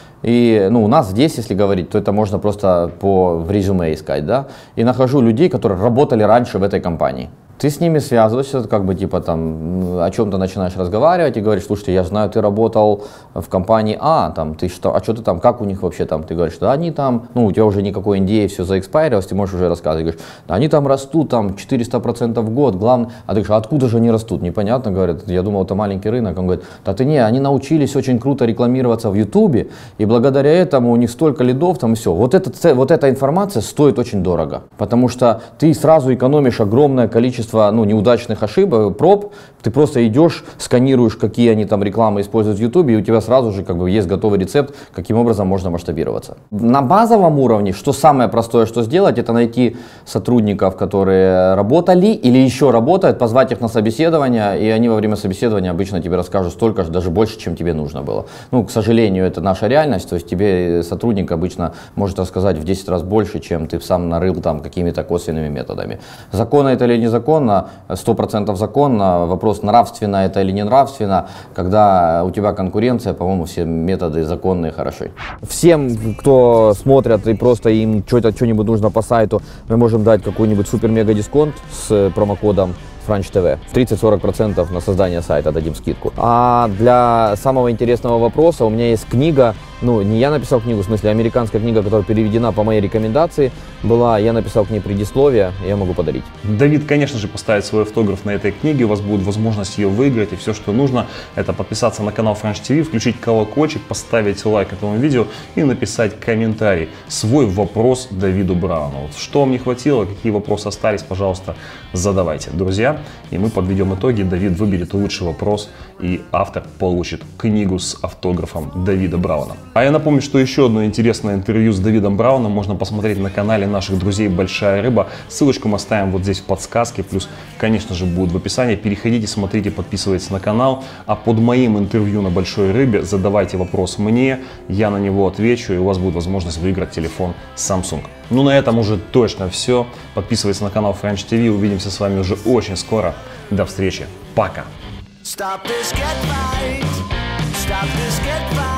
и ну, у нас здесь, если говорить, то это можно просто в резюме искать, да? И нахожу людей, которые работали раньше в этой компании. Ты с ними связываешься, как бы типа там о чем-то начинаешь разговаривать и говоришь, слушай, я знаю, ты работал в компании А, там, ты что, а что ты там, как у них вообще там, ты говоришь, да они там, ну у тебя уже никакой NDA, все заэкспайрилось, ты можешь уже рассказывать, говоришь, да они там растут, там 400% в год, главное, а ты говоришь, а откуда же они растут, непонятно, говорят, я думал, это маленький рынок, он говорит, да ты не, они научились очень круто рекламироваться в Ютубе, и благодаря этому у них столько лидов, там и все, вот эта информация стоит очень дорого, потому что ты сразу экономишь огромное количество неудачных ошибок, проб, ты просто идешь, сканируешь, какие они там рекламы используют в YouTube, и у тебя сразу же как бы есть готовый рецепт, каким образом можно масштабироваться. На базовом уровне, что самое простое, что сделать, это найти сотрудников, которые работали или еще работают, позвать их на собеседование, и они во время собеседования обычно тебе расскажут столько же, даже больше, чем тебе нужно было. Ну, к сожалению, это наша реальность, то есть тебе сотрудник обычно может рассказать в 10 раз больше, чем ты сам нарыл там какими-то косвенными методами. Законно это или не законно? 100% законно. Вопрос, нравственно это или не нравственно. Когда у тебя конкуренция, по-моему, все методы законные, хороши. Всем, кто смотрят и просто им что-нибудь нужно по сайту, мы можем дать какой-нибудь супер-мега-дисконт с промокодом FranchTV. 30-40% на создание сайта дадим скидку. А для самого интересного вопроса у меня есть книга, ну не я написал книгу, в смысле американская книга, которая переведена по моей рекомендации была, я написал к ней предисловие, я могу подарить. Давид, конечно же, поставит свой автограф на этой книге, у вас будет возможность ее выиграть, и все, что нужно, это подписаться на канал FranchTV, включить колокольчик, поставить лайк этому видео и написать комментарий, свой вопрос Давиду Брауну. Вот что вам не хватило, какие вопросы остались, пожалуйста, задавайте, друзья. И мы подведем итоги, Давид выберет лучший вопрос, и автор получит книгу с автографом Давида Брауна. А я напомню, что еще одно интересное интервью с Давидом Брауном можно посмотреть на канале наших друзей «Большая рыба». Ссылочку мы оставим вот здесь в подсказке, плюс, конечно же, будет в описании. Переходите, смотрите, подписывайтесь на канал. А под моим интервью на «Большой рыбе» задавайте вопрос мне, я на него отвечу, и у вас будет возможность выиграть телефон Samsung. Ну, на этом уже точно все. Подписывайтесь на канал FranchTV. Увидимся с вами уже очень скоро. До встречи. Пока. Stop this, get right. Stop this, get right.